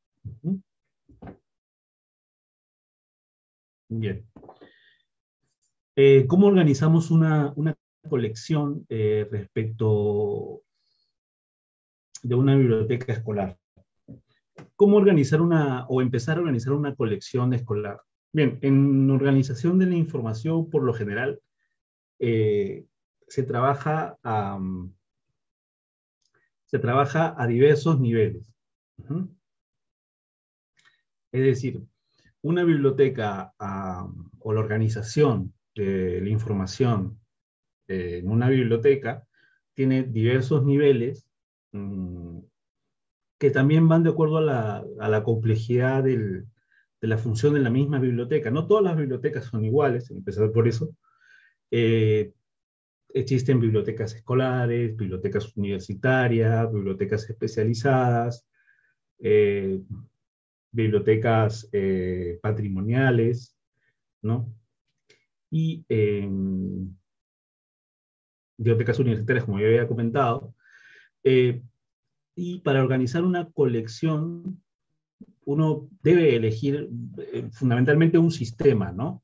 Bien. ¿Cómo organizamos una colección respecto de una biblioteca escolar? ¿Cómo organizar o empezar a organizar una colección escolar? Bien, en organización de la información, por lo general, se trabaja se trabaja a diversos niveles. Es decir, una biblioteca o la organización de la información en una biblioteca tiene diversos niveles que también van de acuerdo a la complejidad de la función de la misma biblioteca. No todas las bibliotecas son iguales, empezar por eso. Existen bibliotecas escolares, bibliotecas universitarias, bibliotecas especializadas, bibliotecas patrimoniales, ¿no? Y bibliotecas universitarias, como ya había comentado. Y para organizar una colección, uno debe elegir fundamentalmente un sistema, ¿no?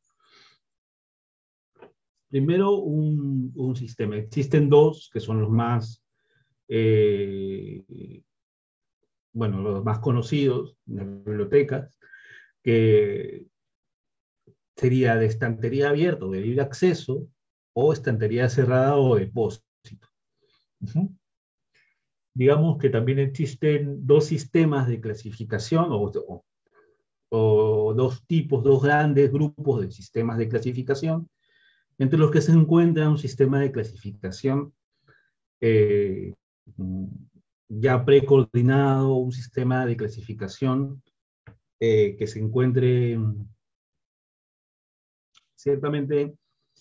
Primero, un sistema. Existen dos que son los más, bueno, los más conocidos en las bibliotecas, que sería de estantería abierta o de libre acceso, o estantería cerrada o depósito. Digamos que también existen dos sistemas de clasificación, o dos grandes grupos de sistemas de clasificación, entre los que se encuentra un sistema de clasificación ya precoordinado, un sistema de clasificación que se encuentre ciertamente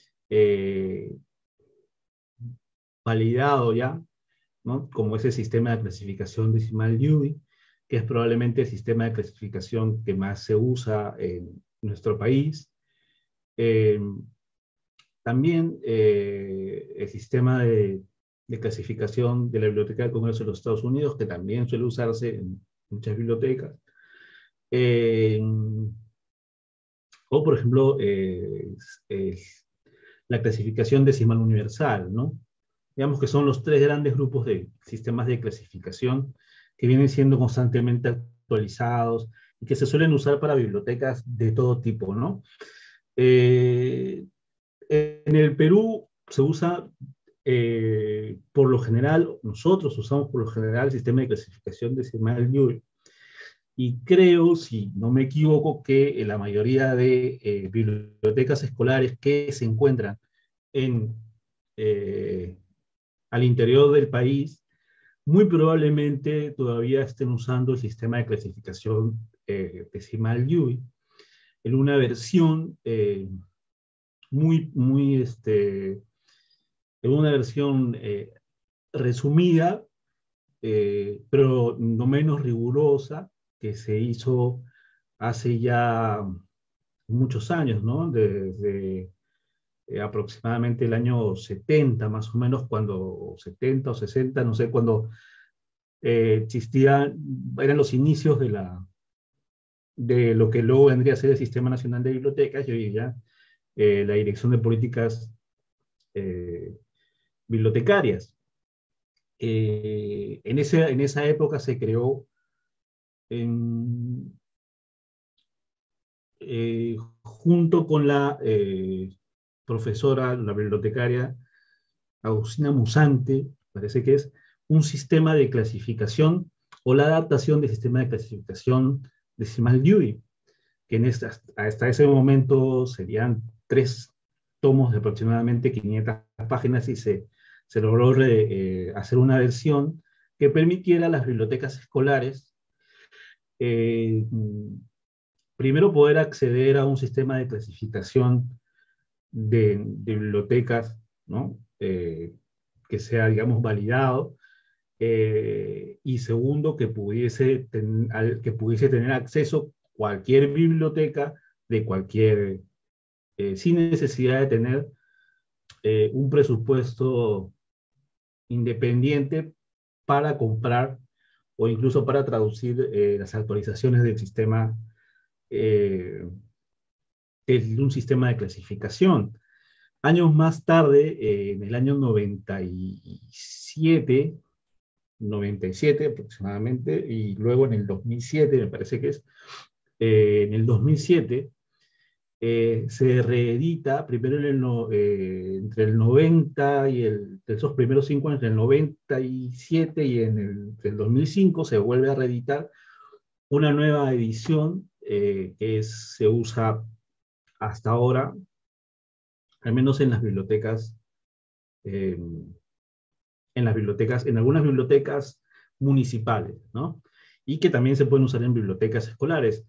validado ya, ¿no? Como ese sistema de clasificación decimal Dewey, que es probablemente el sistema de clasificación que más se usa en nuestro país. También el sistema de clasificación de la Biblioteca del Congreso de los Estados Unidos, que también suele usarse en muchas bibliotecas. O, por ejemplo, la clasificación decimal universal, ¿no? Digamos que son los tres grandes grupos de sistemas de clasificación que vienen siendo constantemente actualizados y que se suelen usar para bibliotecas de todo tipo, ¿no? En el Perú se usa, por lo general, nosotros usamos por lo general el sistema de clasificación decimal Dewey. Y creo, si no me equivoco, que la mayoría de bibliotecas escolares que se encuentran al interior del país, muy probablemente todavía estén usando el sistema de clasificación decimal Dewey, en una versión en una versión resumida, pero no menos rigurosa, que se hizo hace ya muchos años, ¿no? Desde aproximadamente el año 70, más o menos, 70 o 60, no sé, cuando eran los inicios de lo que luego vendría a ser el Sistema Nacional de Bibliotecas, y hoy ya la Dirección de Políticas Bibliotecarias. En esa época se creó junto con la profesora, la bibliotecaria Agustina Musante, parece que es un sistema de clasificación o la adaptación del sistema de clasificación decimal Dewey, que hasta ese momento serían 3 tomos de aproximadamente 500 páginas, y se logró hacer una versión que permitiera a las bibliotecas escolares primero poder acceder a un sistema de clasificación de bibliotecas, ¿no? Que sea, digamos, validado, y segundo, que pudiese tener acceso cualquier biblioteca de cualquier, sin necesidad de tener un presupuesto independiente para comprar o incluso para traducir las actualizaciones del sistema, de un sistema de clasificación. Años más tarde, en el año 97 aproximadamente, y luego en el 2007, me parece que es, en el 2007, se reedita primero entre el 90 y esos primeros 5 años, entre el 97 y entre el 2005, se vuelve a reeditar una nueva edición se usa hasta ahora, al menos en las bibliotecas, en algunas bibliotecas municipales, ¿no? Y que también se pueden usar en bibliotecas escolares.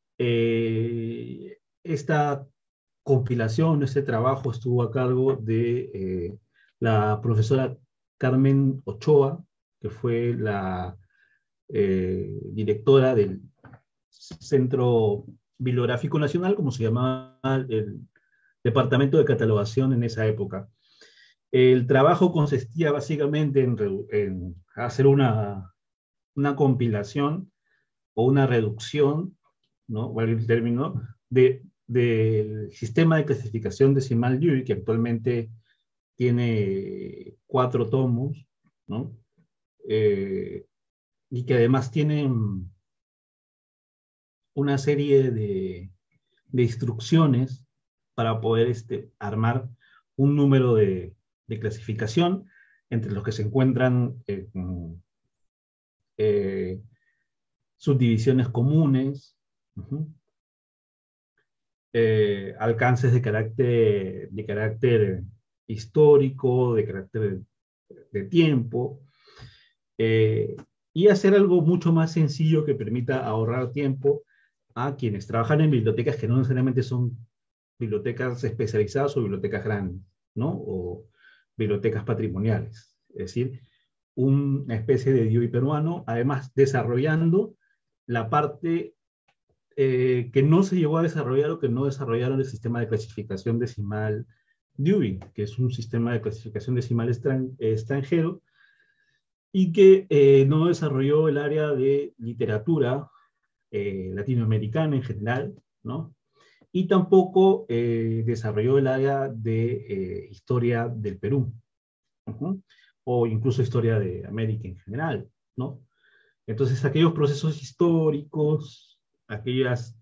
Esta compilación, este trabajo estuvo a cargo de la profesora Carmen Ochoa, que fue la directora del Centro Bibliográfico Nacional, como se llamaba el Departamento de Catalogación en esa época. El trabajo consistía básicamente en hacer una compilación o una reducción, ¿no? Vale el término, del sistema de clasificación decimal Dewey, que actualmente tiene 4 tomos, ¿no? Y que además tiene una serie de instrucciones para poder armar un número de clasificación, entre los que se encuentran subdivisiones comunes, alcances de carácter histórico, de carácter de tiempo, y hacer algo mucho más sencillo que permita ahorrar tiempo a quienes trabajan en bibliotecas que no necesariamente son bibliotecas especializadas o bibliotecas grandes, ¿no? O bibliotecas patrimoniales. Es decir, una especie de Dewey peruano, además desarrollando la parte que no se llegó a desarrollar o que no desarrollaron el sistema de clasificación decimal Dewey, que es un sistema de clasificación decimal extranjero, y que no desarrolló el área de literatura latinoamericana en general, ¿no? Y tampoco desarrolló el área de historia del Perú, o incluso historia de América en general, ¿no? Entonces, aquellos procesos históricos, aquellos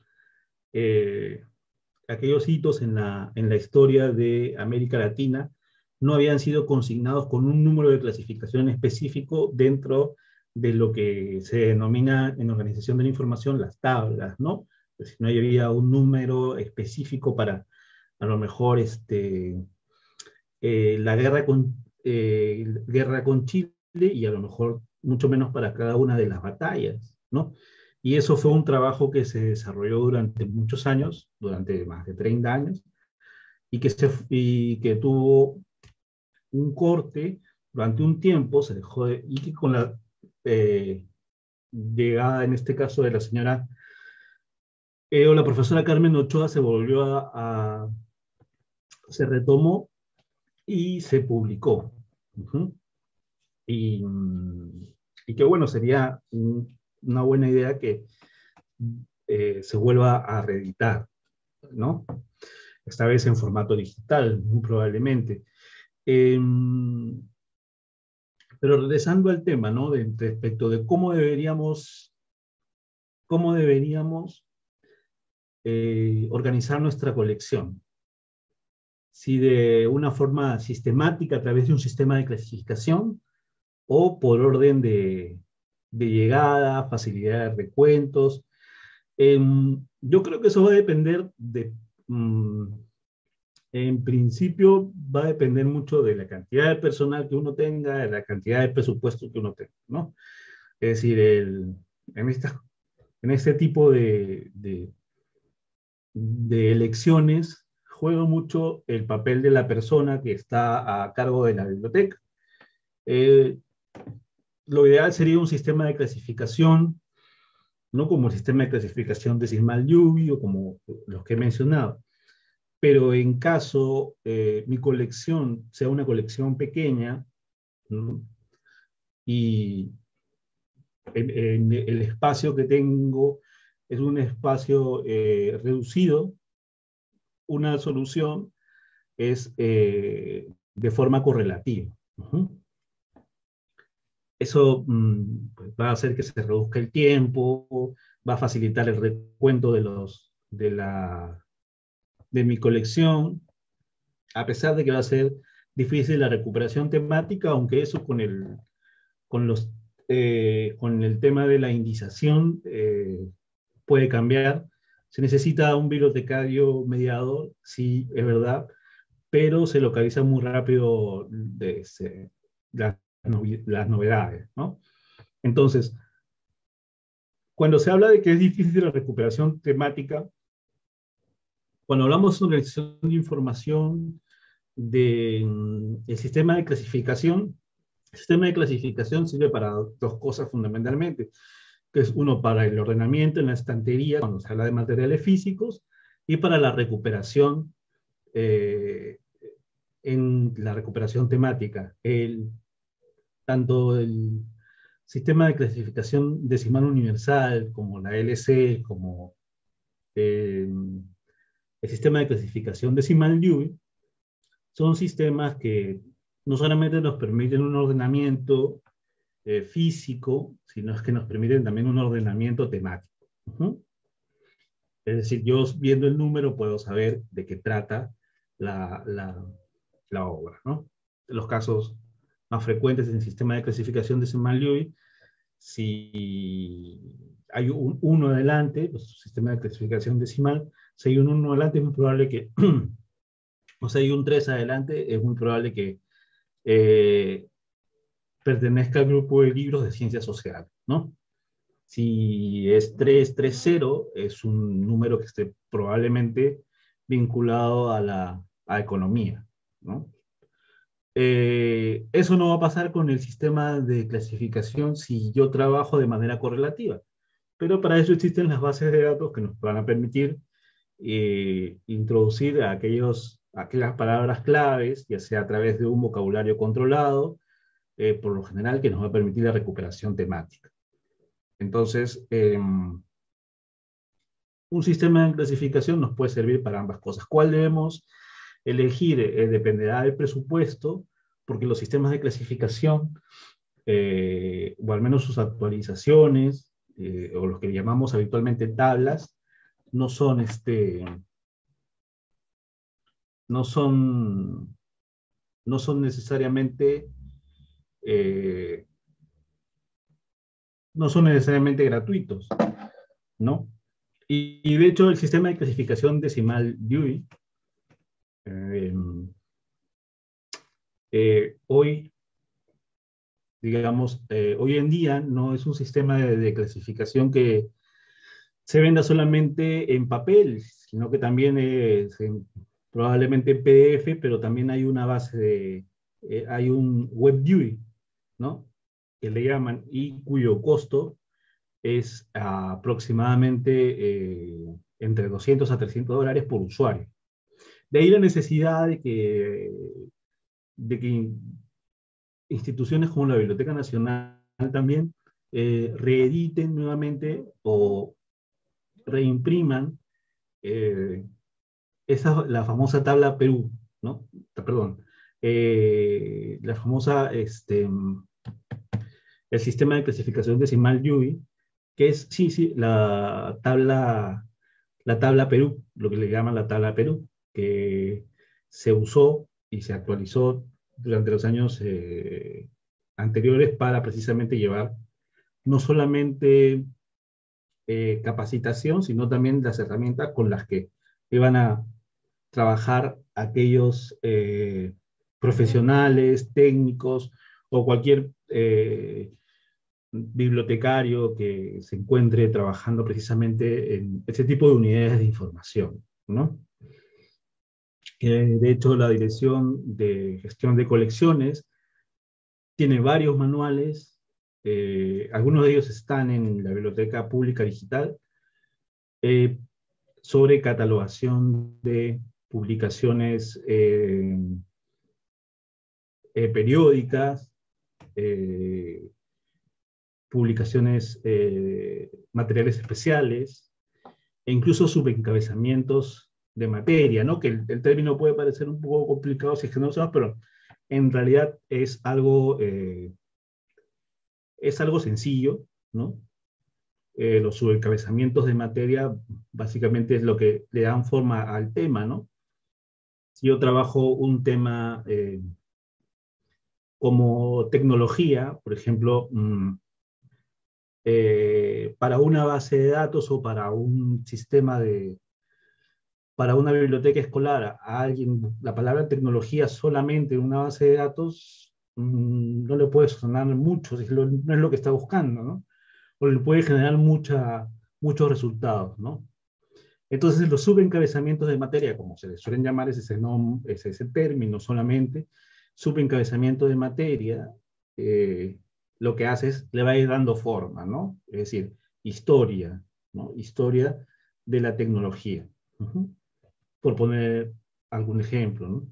hitos en la historia de América Latina no habían sido consignados con un número de clasificación específico dentro de lo que se denomina en organización de la información las tablas, ¿no? Es decir, no había un número específico para, a lo mejor, la guerra con Chile, y a lo mejor mucho menos para cada una de las batallas, ¿no? Y eso fue un trabajo que se desarrolló durante muchos años, durante más de 30 años, y que tuvo un corte durante un tiempo, se dejó y que con la llegada, en este caso, de la señora o la profesora Carmen Ochoa, se volvió se retomó y se publicó. Y que bueno, sería una buena idea que se vuelva a reeditar, ¿no? Esta vez en formato digital, muy probablemente. Pero regresando al tema, ¿no? Respecto de cómo deberíamos organizar nuestra colección. Si de una forma sistemática a través de un sistema de clasificación, o por orden de llegada, facilidad de recuentos. Yo creo que eso va a depender en principio va a depender mucho de la cantidad de personal que uno tenga, de la cantidad de presupuesto que uno tenga, ¿no? Es decir, en este tipo de elecciones juega mucho el papel de la persona que está a cargo de la biblioteca. Lo ideal sería un sistema de clasificación, no como el sistema de clasificación decimal Dewey o como los que he mencionado. Pero en caso mi colección sea una colección pequeña, ¿no? Y el espacio que tengo es un espacio reducido, una solución es de forma correlativa. Eso pues va a hacer que se reduzca el tiempo, va a facilitar el recuento de de mi colección, a pesar de que va a ser difícil la recuperación temática, aunque eso con el tema de la indización puede cambiar. Se necesita un bibliotecario mediador, sí, es verdad, pero se localiza muy rápido las novedades, ¿no? Entonces, cuando se habla de que es difícil la recuperación temática, cuando hablamos de organización de información, el sistema de clasificación, el sistema de clasificación sirve para dos cosas fundamentalmente, que es uno para el ordenamiento en la estantería, cuando se habla de materiales físicos, y para la recuperación, en la recuperación temática. Tanto el sistema de clasificación decimal universal, como la LC, como el sistema de clasificación decimal Dewey, son sistemas que no solamente nos permiten un ordenamiento físico, sino es que nos permiten también un ordenamiento temático. Es decir, yo viendo el número puedo saber de qué trata la obra, ¿no? Los casos más frecuentes en el sistema de clasificación decimal Dewey, si hay un 1 adelante, los sistemas de clasificación decimal, si hay un 1 adelante es muy probable que, o si hay un 3 adelante, es muy probable que pertenezca al grupo de libros de ciencia social, ¿no? Si es 330, es un número que esté probablemente vinculado a la economía, ¿no? Eso no va a pasar con el sistema de clasificación si yo trabajo de manera correlativa, pero para eso existen las bases de datos que nos van a permitir introducir aquellas palabras claves, ya sea a través de un vocabulario controlado, por lo general que nos va a permitir la recuperación temática. Entonces, un sistema de clasificación nos puede servir para ambas cosas. ¿Cuál debemos elegir? Dependerá del presupuesto, porque los sistemas de clasificación, o al menos sus actualizaciones, o los que llamamos habitualmente tablas, no son necesariamente gratuitos, ¿no? Y de hecho el sistema de clasificación decimal Dewey hoy, digamos, hoy en día no es un sistema de clasificación que se venda solamente en papel, sino que también probablemente en PDF, pero también hay una base hay un web Dewey, ¿no? Que le llaman, y cuyo costo es aproximadamente entre $200 a $300 por usuario. De ahí la necesidad de que instituciones como la Biblioteca Nacional también reediten nuevamente o reimpriman la famosa tabla Perú, ¿no? Perdón, la famosa, el sistema de clasificación decimal Dewey, que es, sí, la tabla Perú, lo que le llaman la tabla Perú, que se usó y se actualizó durante los años anteriores para precisamente llevar no solamente capacitación, sino también las herramientas con las que iban a trabajar aquellos profesionales, técnicos o cualquier bibliotecario que se encuentre trabajando precisamente en ese tipo de unidades de información, ¿no? De hecho, la Dirección de Gestión de Colecciones tiene varios manuales, algunos de ellos están en la Biblioteca Pública Digital, sobre catalogación de publicaciones periódicas, publicaciones, materiales especiales, e incluso subencabezamientos de materia, ¿no? Que el término puede parecer un poco complicado si es que no lo sabemos, pero en realidad es algo sencillo, ¿no? Los subencabezamientos de materia básicamente es lo que le dan forma al tema, ¿no? Si yo trabajo un tema como tecnología, por ejemplo, para una base de datos o para un sistema para una biblioteca escolar, a alguien, la palabra tecnología solamente en una base de datos, no le puede sonar mucho, no es lo que está buscando, ¿no? O le puede generar muchos resultados, ¿no? Entonces, los subencabezamientos de materia, como se les suelen llamar, es ese término solamente, subencabezamiento de materia, lo que hace es, le va a ir dando forma, ¿no? Es decir, historia, ¿no? Historia de la tecnología. Por poner algún ejemplo, ¿no?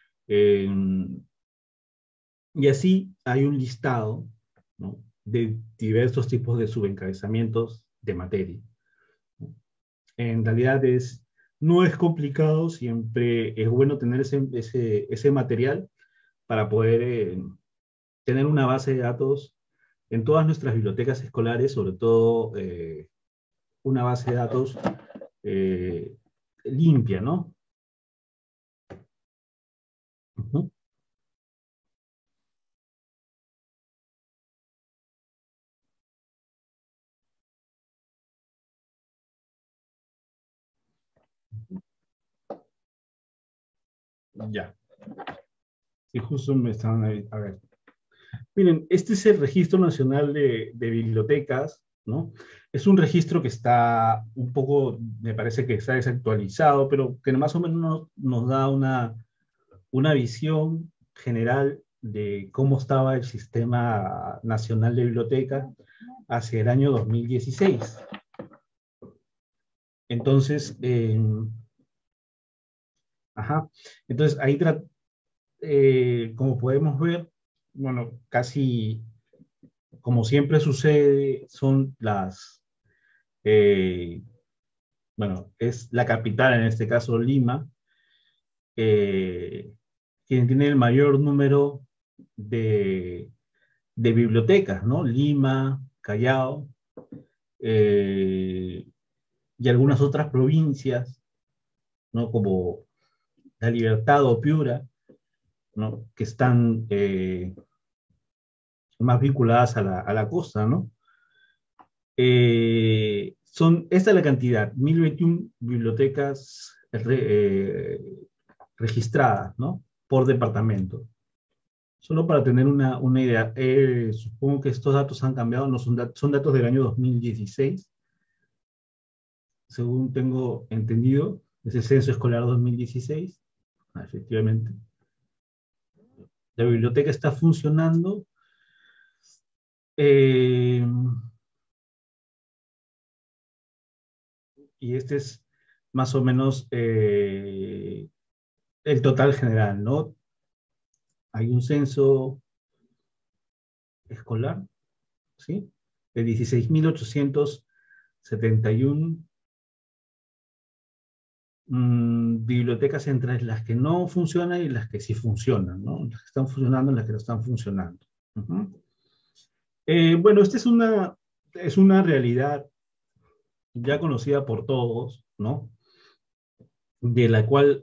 Y así hay un listado, ¿no?, de diversos tipos de subencabezamientos de materia. En realidad no es complicado, siempre es bueno tener ese material para poder tener una base de datos en todas nuestras bibliotecas escolares, sobre todo una base de datos limpia, ¿no? Uh-huh. Ya. Sí, justo me estaban ahí. A ver. Miren, este es el Registro Nacional de Bibliotecas, ¿no? Es un registro que está un poco, me parece que está desactualizado, pero que más o menos nos da una visión general de cómo estaba el Sistema Nacional de Bibliotecas hacia el año 2016. Entonces, entonces ahí, como podemos ver, bueno, casi como siempre sucede, son bueno, es la capital, en este caso Lima, quien tiene el mayor número de bibliotecas, ¿no? Lima, Callao, y algunas otras provincias, ¿no? Como La Libertad o Piura, ¿no?, que están más vinculadas a la costa, ¿no? Esta es la cantidad, 1021 bibliotecas registradas, ¿no?, por departamento. Solo para tener una idea, supongo que estos datos han cambiado, no son datos del año 2016, según tengo entendido, es el Censo Escolar 2016, efectivamente. La biblioteca está funcionando. Y este es más o menos el total general, ¿no? Hay un censo escolar, ¿sí?, de 16.871 bibliotecas, entre las que no funcionan y las que sí funcionan, ¿no? Las que están funcionando y las que no están funcionando. Bueno, esta es una realidad ya conocida por todos, ¿no?, de la cual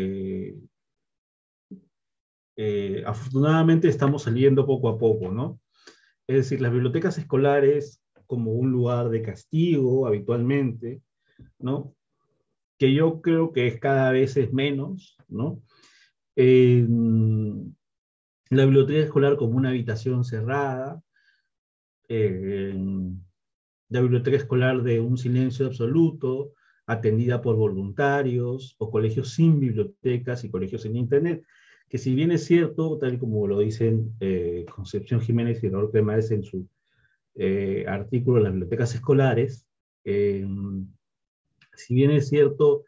afortunadamente estamos saliendo poco a poco, ¿no? Es decir, las bibliotecas escolares como un lugar de castigo habitualmente, ¿no?, que yo creo que cada vez es menos, ¿no? La biblioteca escolar como una habitación cerrada, la biblioteca escolar de un silencio absoluto, atendida por voluntarios, o colegios sin bibliotecas y colegios sin internet, que si bien es cierto, tal como lo dicen Concepción Jiménez y Raúl Cremades en su artículo Las bibliotecas escolares, si bien es cierto,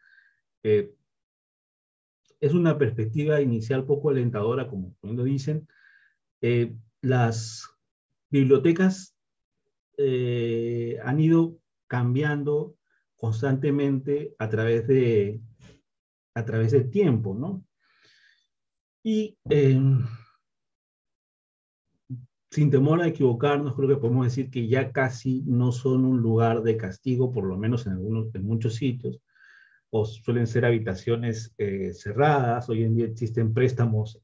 es una perspectiva inicial poco alentadora, como lo dicen, las bibliotecas han ido cambiando constantemente a través del tiempo, ¿no? Y sin temor a equivocarnos, creo que podemos decir que ya casi no son un lugar de castigo, por lo menos en muchos sitios, o suelen ser habitaciones cerradas. Hoy en día existen préstamos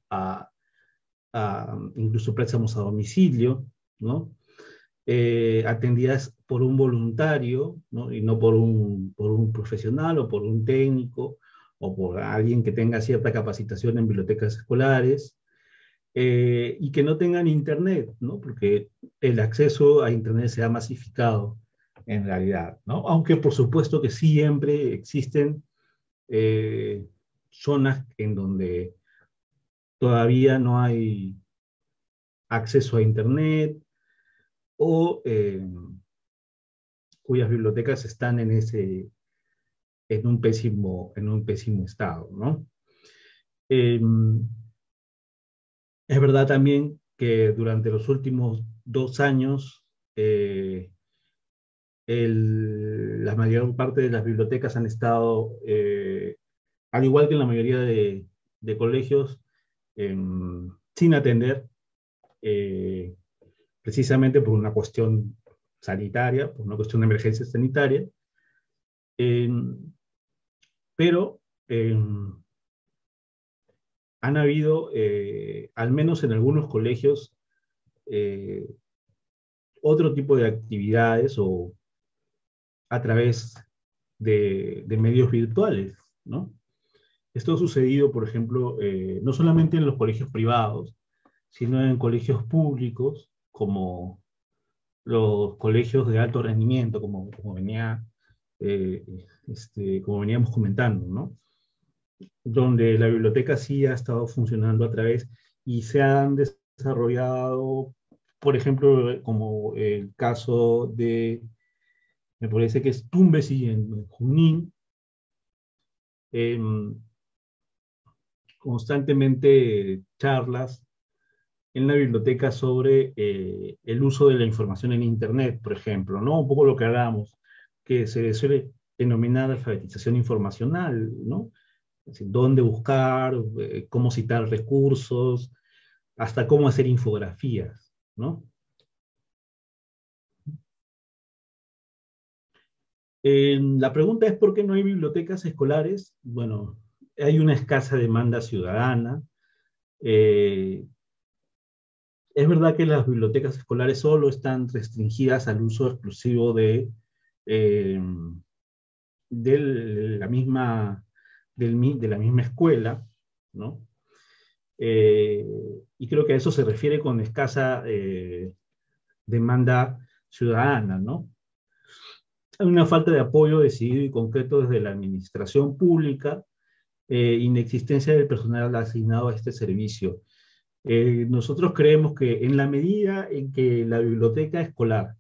incluso préstamos a domicilio, ¿no? Atendidas por un voluntario, ¿no? Y no por un profesional o por un técnico o por alguien que tenga cierta capacitación en bibliotecas escolares, y que no tengan internet, ¿no? Porque el acceso a internet se ha masificado en realidad, ¿no? Aunque por supuesto que siempre existen zonas en donde todavía no hay acceso a internet, o cuyas bibliotecas están en un pésimo estado, ¿no? Es verdad también que durante los últimos 2 años, la mayor parte de las bibliotecas han estado, al igual que en la mayoría de colegios, sin atender, precisamente por una cuestión sanitaria, por una cuestión de emergencia sanitaria, pero han habido, al menos en algunos colegios, otro tipo de actividades o a través de medios virtuales, ¿no? Esto ha sucedido, por ejemplo, no solamente en los colegios privados, sino en colegios públicos, como los colegios de alto rendimiento, como veníamos comentando, ¿no? Donde la biblioteca sí ha estado funcionando a través y se han desarrollado, por ejemplo, como el caso de, me parece que es Tumbesi en Junín, constantemente charlas en la biblioteca sobre el uso de la información en Internet, por ejemplo, ¿no? Un poco lo que hablamos, que se suele denominar alfabetización informacional, ¿no? Es decir, dónde buscar, cómo citar recursos, hasta cómo hacer infografías, ¿no? La pregunta es ¿por qué no hay bibliotecas escolares? Bueno, hay una escasa demanda ciudadana. Es verdad que las bibliotecas escolares solo están restringidas al uso exclusivo de la misma escuela, ¿no? Y creo que a eso se refiere con escasa demanda ciudadana, ¿no? Hay una falta de apoyo decidido y concreto desde la administración pública, inexistencia del personal asignado a este servicio. Nosotros creemos que en la medida en que la biblioteca escolar,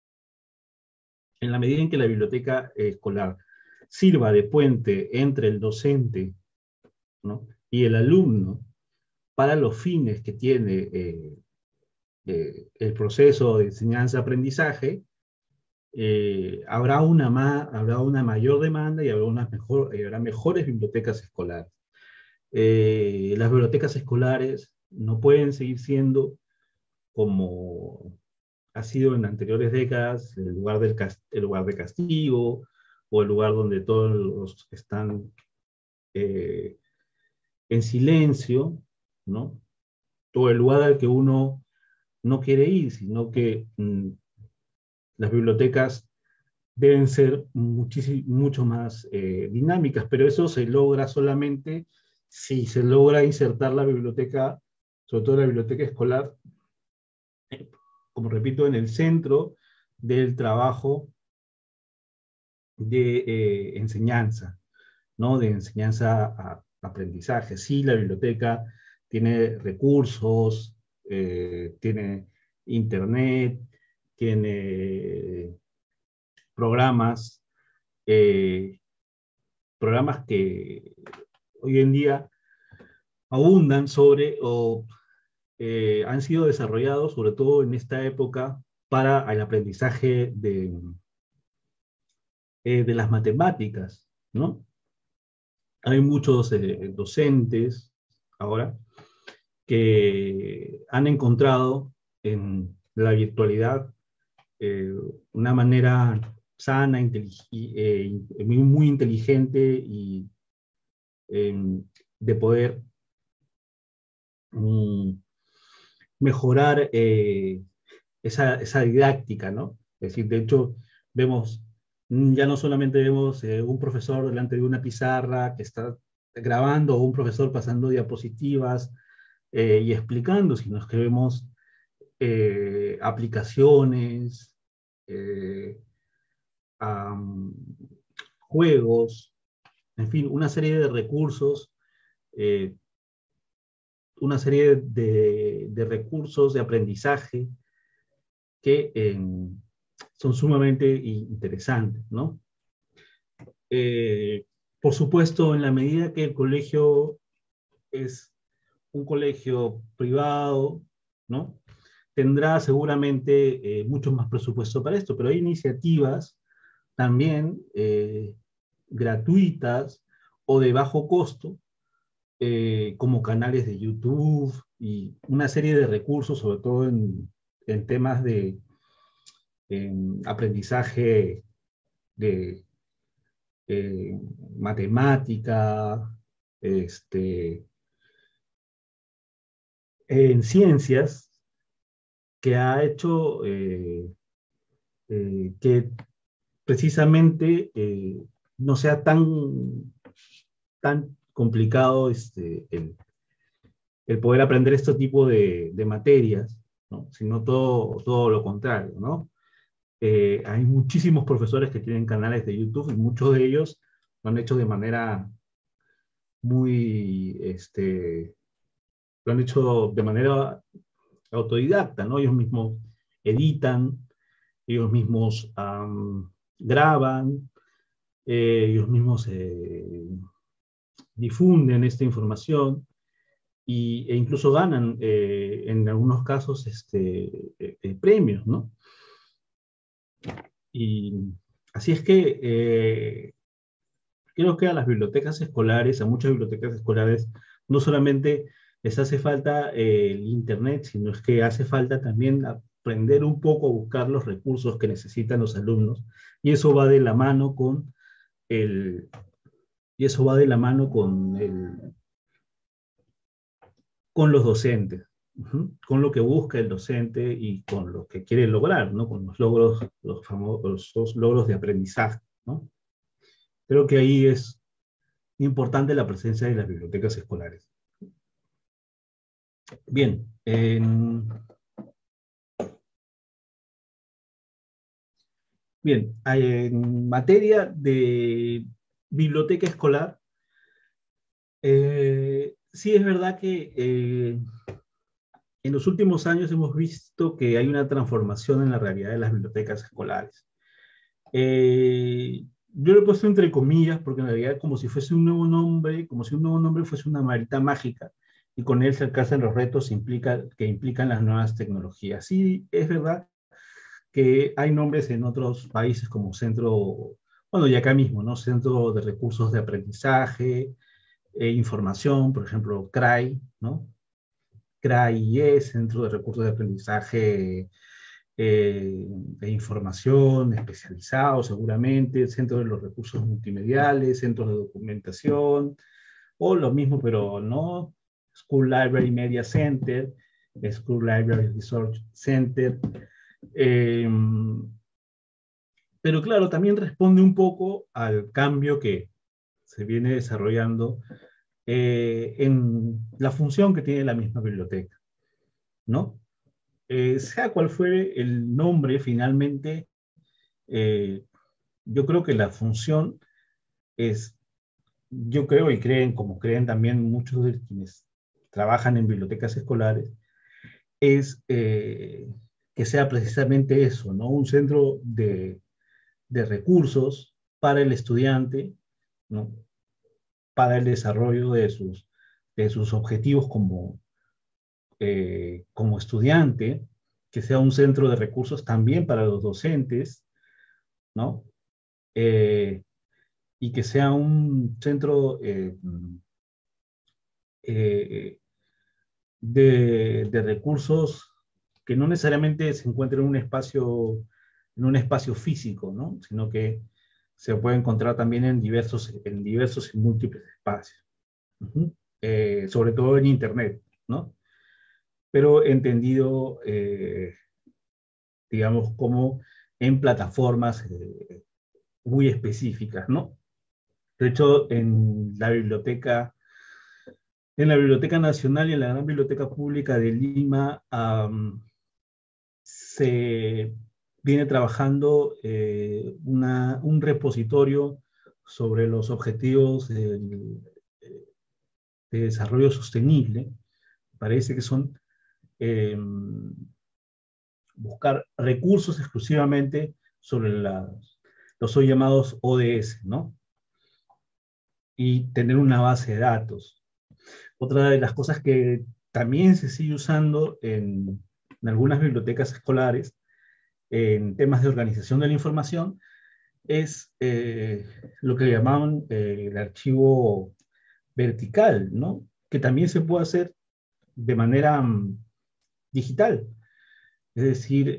sirva de puente entre el docente, ¿no? y el alumno para los fines que tiene el proceso de enseñanza-aprendizaje, habrá una mayor demanda y habrá mejores bibliotecas escolares. Las bibliotecas escolares no pueden seguir siendo, como ha sido en anteriores décadas, el lugar de castigo, o el lugar donde todos están en silencio, ¿no? O el lugar al que uno no quiere ir, sino que las bibliotecas deben ser mucho más dinámicas, pero eso se logra solamente si se logra insertar la biblioteca, sobre todo la biblioteca escolar, como repito, en el centro del trabajo de enseñanza, ¿no? De enseñanza a aprendizaje. Sí, la biblioteca tiene recursos, tiene internet, tiene programas que hoy en día abundan sobre o han sido desarrollados, sobre todo en esta época, para el aprendizaje de las matemáticas, ¿no? Hay muchos docentes ahora que han encontrado en la virtualidad una manera sana, muy inteligente y de poder mejorar esa didáctica, ¿no? Es decir, de hecho, vemos, ya no solamente vemos un profesor delante de una pizarra que está grabando o un profesor pasando diapositivas y explicando, sino que vemos aplicaciones, juegos, en fin, una serie de recursos, una serie de recursos de aprendizaje que son sumamente interesantes, ¿no? Por supuesto, en la medida que el colegio es un colegio privado, ¿no? Tendrá seguramente mucho más presupuesto para esto, pero hay iniciativas también gratuitas o de bajo costo, como canales de YouTube y una serie de recursos, sobre todo en temas de aprendizaje de matemática, en ciencias, que ha hecho que precisamente no sea tan complicado el poder aprender este tipo de materias, ¿no? Sino todo lo contrario, ¿no? Hay muchísimos profesores que tienen canales de YouTube y muchos de ellos lo han hecho de manera muy, lo han hecho de manera autodidacta, ¿no? Ellos mismos editan, ellos mismos graban, ellos mismos difunden esta información e incluso ganan en algunos casos premios, ¿no? Y así es que creo que a las bibliotecas escolares, a muchas bibliotecas escolares, no solamente les hace falta el Internet, sino es que hace falta también aprender un poco a buscar los recursos que necesitan los alumnos, y eso va de la mano con con los docentes, con lo que busca el docente y con lo que quiere lograr, ¿no? Con los logros, los famosos logros de aprendizaje, ¿no? Creo que ahí es importante la presencia de las bibliotecas escolares. Bien, en materia de biblioteca escolar, sí es verdad que en los últimos años hemos visto que hay una transformación en la realidad de las bibliotecas escolares. Yo lo he puesto entre comillas porque en realidad como si fuese un nuevo nombre, como si un nuevo nombre fuese una varita mágica y con él se alcanzan los retos que implican las nuevas tecnologías. Sí, es verdad que hay nombres en otros países como centro, bueno, y acá mismo, ¿no? Centro de Recursos de Aprendizaje, Información, por ejemplo, CRAI, ¿no? CRAI, Centro de Recursos de Aprendizaje de Información especializado, seguramente, Centro de los Recursos Multimediales, Centros de Documentación, o lo mismo, pero no, School Library Media Center, School Library Research Center. Pero claro, también responde un poco al cambio que se viene desarrollando en la función que tiene la misma biblioteca, ¿no? Sea cual fue el nombre, finalmente, yo creo que la función es, yo creo y creen, como creen también muchos de quienes trabajan en bibliotecas escolares, es que sea precisamente eso, ¿no? Un centro de recursos para el estudiante, ¿no? Para el desarrollo de sus objetivos como estudiante, que sea un centro de recursos también para los docentes, ¿no? Y que sea un centro de recursos que no necesariamente se encuentra en un espacio físico, ¿no? Sino que se puede encontrar también en diversos y múltiples espacios. Sobre todo en Internet, ¿no? Pero entendido, digamos, como en plataformas muy específicas, ¿no? De hecho, en la Biblioteca Nacional y en la Gran Biblioteca Pública de Lima se viene trabajando un repositorio sobre los objetivos de desarrollo sostenible. Parece que son buscar recursos exclusivamente sobre los hoy llamados ODS, ¿no? Y tener una base de datos. Otra de las cosas que también se sigue usando en algunas bibliotecas escolares, en temas de organización de la información, es lo que llamaban el archivo vertical, ¿no? Que también se puede hacer de manera digital. Es decir,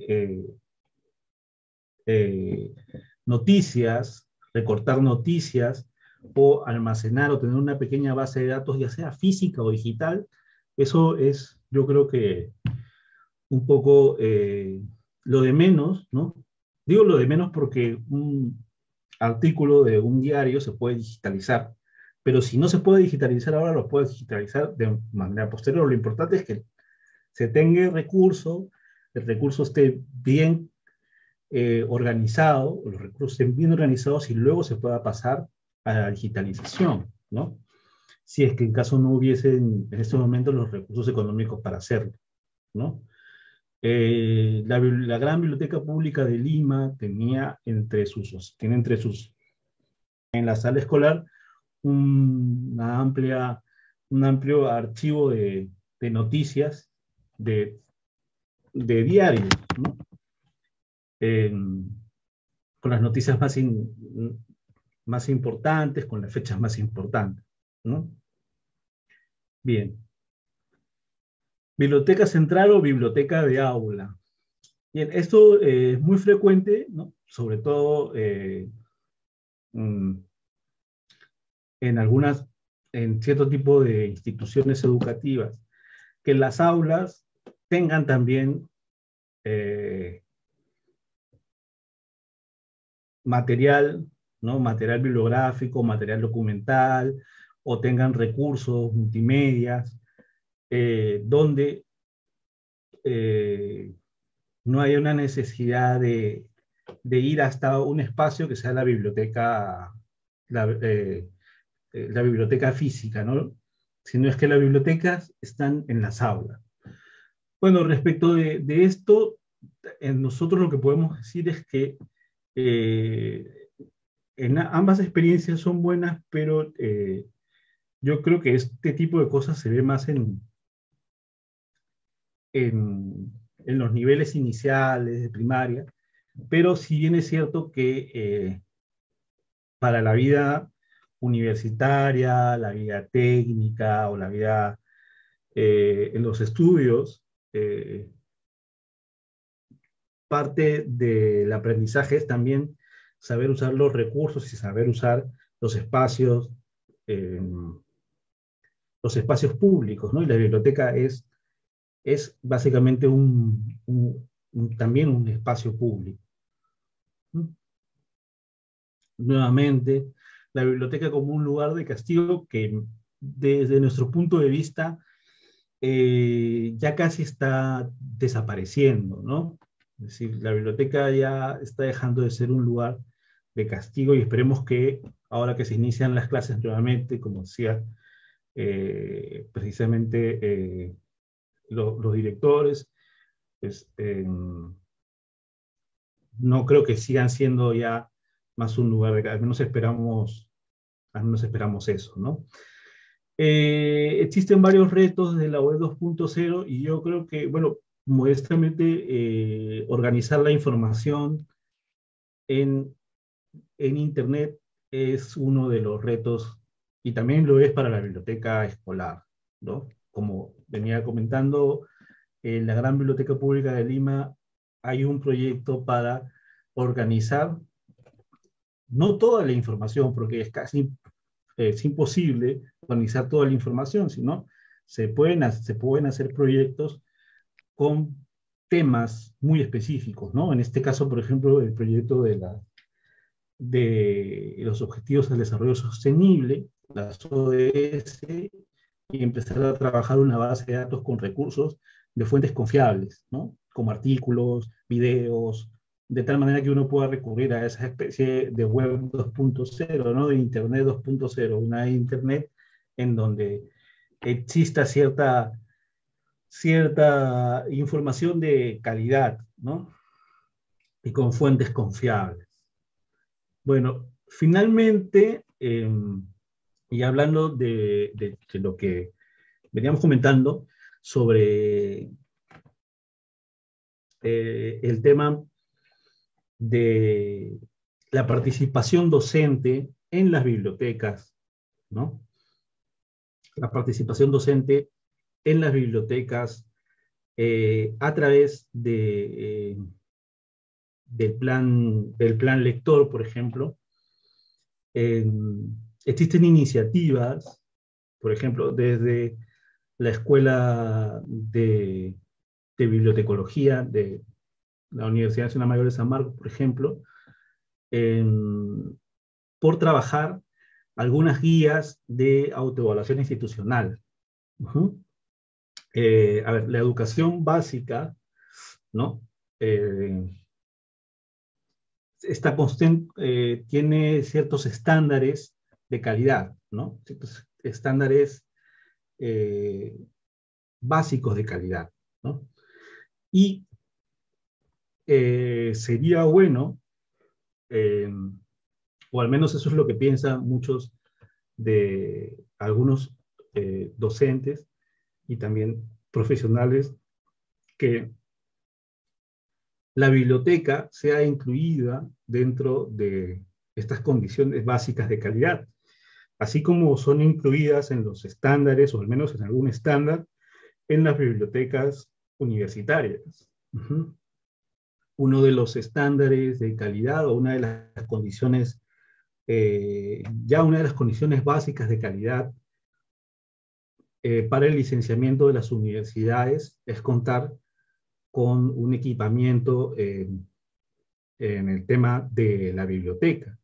noticias, recortar noticias, o almacenar o tener una pequeña base de datos, ya sea física o digital. Eso es, yo creo que un poco lo de menos, ¿no? Digo lo de menos porque un artículo de un diario se puede digitalizar, pero si no se puede digitalizar ahora, lo puedes digitalizar de manera posterior. Lo importante es que se tenga el recurso esté bien organizado, los recursos estén bien organizados y luego se pueda pasar a la digitalización, ¿no? Si es que en caso no hubiesen en este momento los recursos económicos para hacerlo, ¿no? La Gran Biblioteca Pública de Lima tiene entre sus, en la sala escolar, un amplio archivo de noticias de diarios, ¿no? Con las noticias más importantes, con las fechas más importantes, ¿no? Bien. Biblioteca central o biblioteca de aula. Bien, esto es muy frecuente, ¿no? Sobre todo en cierto tipo de instituciones educativas, que las aulas tengan también material, ¿no? Material bibliográfico, material documental, o tengan recursos multimedias, donde no haya una necesidad de ir hasta un espacio que sea la biblioteca física, ¿no? Sino es que las bibliotecas están en las aulas. Bueno, respecto de esto, nosotros lo que podemos decir es que ambas experiencias son buenas, pero yo creo que este tipo de cosas se ve más en los niveles iniciales de primaria, pero si bien es cierto que para la vida universitaria, la vida técnica o la vida en los estudios, parte del aprendizaje es también saber usar los recursos y saber usar los espacios públicos, ¿no? Y la biblioteca es básicamente también un espacio público. Nuevamente, la biblioteca como un lugar de castigo que desde nuestro punto de vista ya casi está desapareciendo, ¿no? Es decir, la biblioteca ya está dejando de ser un lugar de castigo y esperemos que ahora que se inician las clases nuevamente, como decía precisamente los directores, pues, no creo que sigan siendo ya más un lugar de, al menos esperamos eso, ¿no? Existen varios retos de la web 2.0 y yo creo que, bueno, modestamente organizar la información en Internet es uno de los retos y también lo es para la biblioteca escolar, ¿no? Como venía comentando, en la Gran Biblioteca Pública de Lima hay un proyecto para organizar, no toda la información, porque es imposible organizar toda la información, sino se pueden hacer proyectos con temas muy específicos, ¿no? En este caso, por ejemplo, el proyecto de los Objetivos del Desarrollo Sostenible, las ODS, y empezar a trabajar una base de datos con recursos de fuentes confiables, ¿no? Como artículos, videos, de tal manera que uno pueda recurrir a esa especie de web 2.0, ¿no? De Internet 2.0, una Internet en donde exista cierta información de calidad, ¿no? Y con fuentes confiables. Bueno, finalmente, y hablando de lo que veníamos comentando sobre el tema de la participación docente en las bibliotecas, ¿no? La participación docente en las bibliotecas a través del plan lector, por ejemplo. Existen iniciativas, por ejemplo, desde la Escuela de Bibliotecología de la Universidad Nacional Mayor de San Marcos, por ejemplo, por trabajar algunas guías de autoevaluación institucional. A ver, la educación básica, ¿no? Tiene ciertos estándares de calidad, ¿no? Ciertos estándares básicos de calidad, ¿no? Y sería bueno, o al menos eso es lo que piensan muchos de algunos docentes y también profesionales, que la biblioteca sea incluida dentro de estas condiciones básicas de calidad, así como son incluidas en los estándares, o al menos en algún estándar, en las bibliotecas universitarias. Uno de los estándares de calidad, o una de las condiciones, una de las condiciones básicas de calidad para el licenciamiento de las universidades es contar con un equipamiento en el tema de la biblioteca.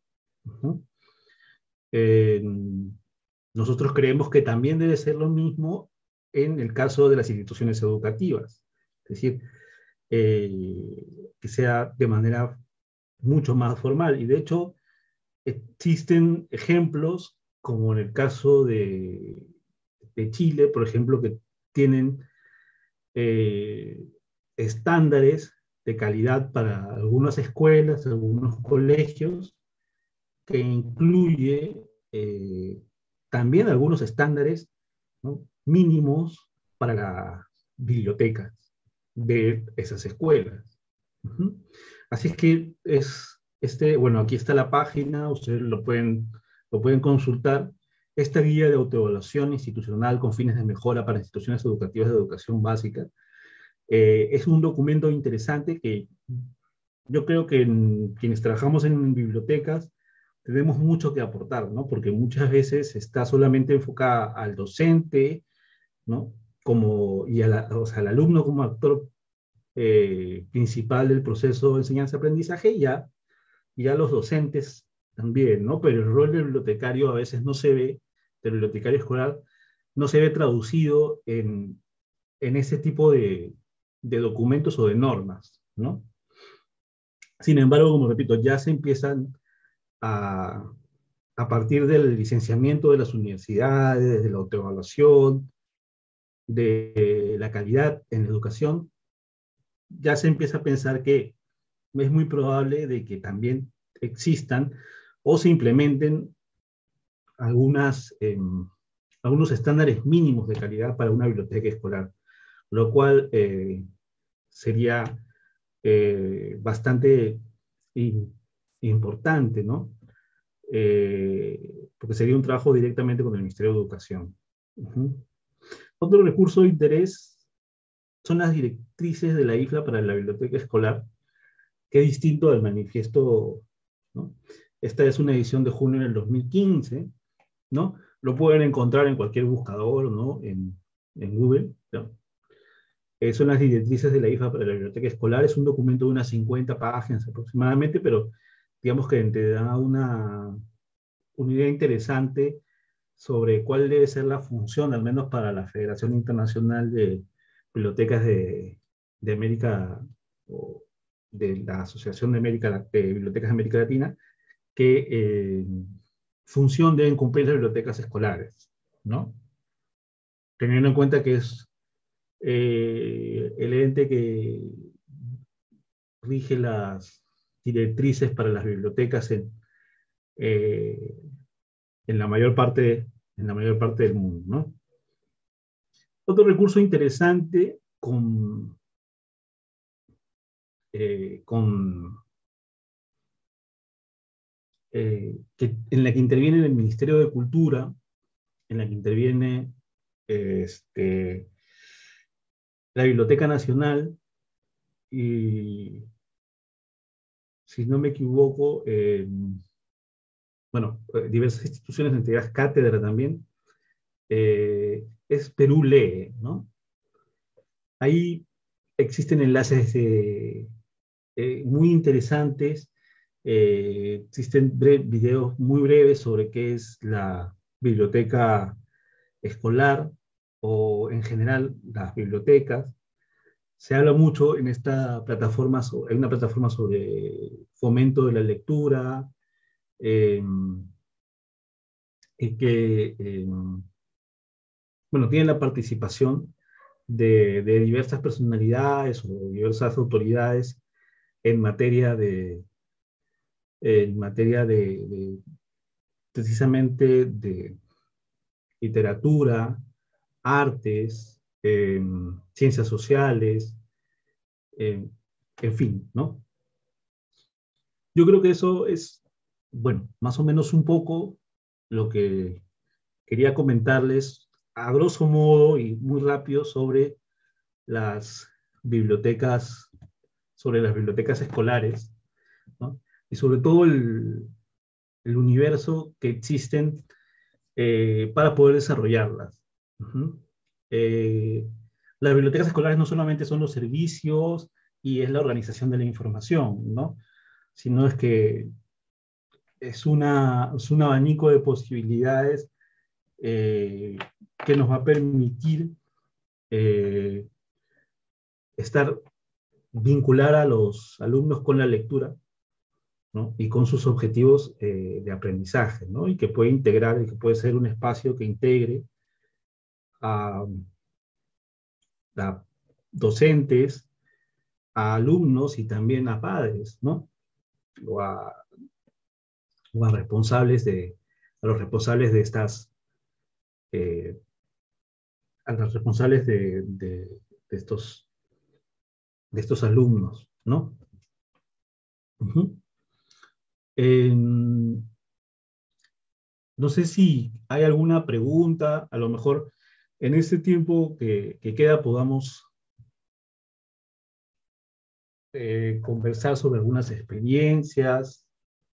Nosotros creemos que también debe ser lo mismo en el caso de las instituciones educativas, es decir, que sea de manera mucho más formal. Y de hecho, existen ejemplos, como en el caso de Chile, por ejemplo, que tienen estándares de calidad para algunas escuelas, algunos colegios, que incluye también algunos estándares, ¿no?, mínimos para las bibliotecas de esas escuelas. Así es que bueno, aquí está la página, ustedes lo pueden consultar. Esta guía de autoevaluación institucional con fines de mejora para instituciones educativas de educación básica es un documento interesante que yo creo que quienes trabajamos en bibliotecas tenemos mucho que aportar, ¿no? Porque muchas veces está solamente enfocada al docente, ¿no? Al alumno como actor principal del proceso de enseñanza-aprendizaje, y a los docentes también, ¿no? Pero el rol del bibliotecario a veces no se ve, del bibliotecario escolar, no se ve traducido en ese tipo de documentos o de normas, ¿no? Sin embargo, como repito, ya se empiezan a partir del licenciamiento de las universidades, de la autoevaluación, de la calidad en la educación, ya se empieza a pensar que es muy probable de que también existan o se implementen algunos estándares mínimos de calidad para una biblioteca escolar, lo cual sería bastante importante, ¿no? Porque sería un trabajo directamente con el Ministerio de Educación. Otro recurso de interés son las directrices de la IFLA para la biblioteca escolar, que es distinto del manifiesto, ¿no? Esta es una edición de junio del 2015, ¿no? Lo pueden encontrar en cualquier buscador, ¿no? En Google, ¿no? Son las directrices de la IFLA para la biblioteca escolar. Es un documento de unas 50 páginas aproximadamente, pero digamos que te da una idea interesante sobre cuál debe ser la función, al menos para la Federación Internacional de Bibliotecas de América, o de la Asociación de Bibliotecas de América Latina, qué función deben cumplir las bibliotecas escolares, ¿no? Teniendo en cuenta que es el ente que rige las directrices para las bibliotecas en la mayor parte del mundo, ¿no? Otro recurso interesante en la que interviene el Ministerio de Cultura, en la que interviene la Biblioteca Nacional y, si no me equivoco, diversas instituciones, entre ellas cátedra también, es Perú Lee, ¿no? Ahí existen enlaces muy interesantes, existen videos muy breves sobre qué es la biblioteca escolar o en general las bibliotecas. Se habla mucho en esta plataforma, hay una plataforma sobre fomento de la lectura, y que tiene la participación de diversas personalidades o diversas autoridades en materia precisamente de literatura, artes, ciencias sociales, en fin, ¿no? Yo creo que eso es, más o menos un poco lo que quería comentarles a grosso modo y muy rápido sobre las bibliotecas escolares, ¿no? Y sobre todo el universo que existen para poder desarrollarlas. Las bibliotecas escolares no solamente son los servicios y es la organización de la información, ¿no? Sino es que es un abanico de posibilidades que nos va a permitir vincular a los alumnos con la lectura, ¿no? Y con sus objetivos de aprendizaje, ¿no? Y que puede integrar, y que puede ser un espacio que integre a docentes, a alumnos y también a padres, ¿no? O a los responsables de estas, a los responsables de estos alumnos, ¿no? No sé si hay alguna pregunta, a lo mejor en este tiempo que queda podamos conversar sobre algunas experiencias.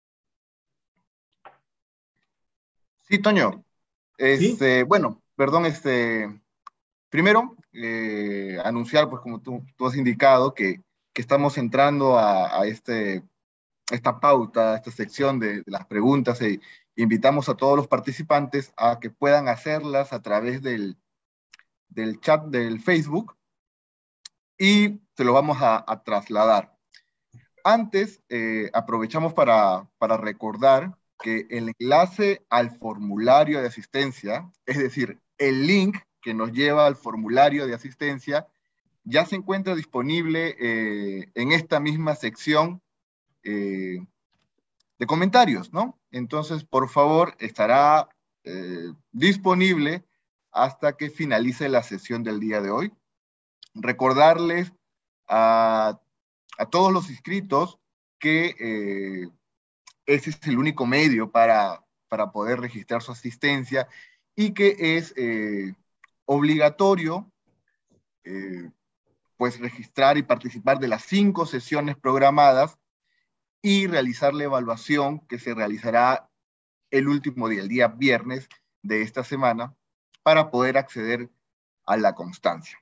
Sí, Toño. ¿Sí? Bueno, perdón, primero, anunciar, pues como tú has indicado, que estamos entrando a esta pauta, a esta sección de las preguntas, e invitamos a todos los participantes a que puedan hacerlas a través del chat del Facebook y se lo vamos a trasladar. Antes, aprovechamos para recordar que el enlace al formulario de asistencia, es decir, el link que nos lleva al formulario de asistencia, ya se encuentra disponible en esta misma sección de comentarios, ¿no? Entonces, por favor, estará disponible hasta que finalice la sesión del día de hoy. Recordarles a todos los inscritos que ese es el único medio para poder registrar su asistencia y que es obligatorio pues registrar y participar de las 5 sesiones programadas y realizar la evaluación que se realizará el último día, el día viernes de esta semana, para poder acceder a la constancia.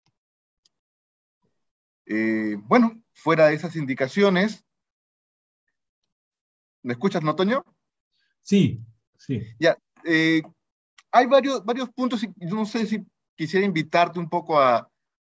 Bueno, fuera de esas indicaciones, ¿me escuchas, no, Toño? Sí, sí. Ya, hay varios puntos, y no sé si quisiera invitarte un poco a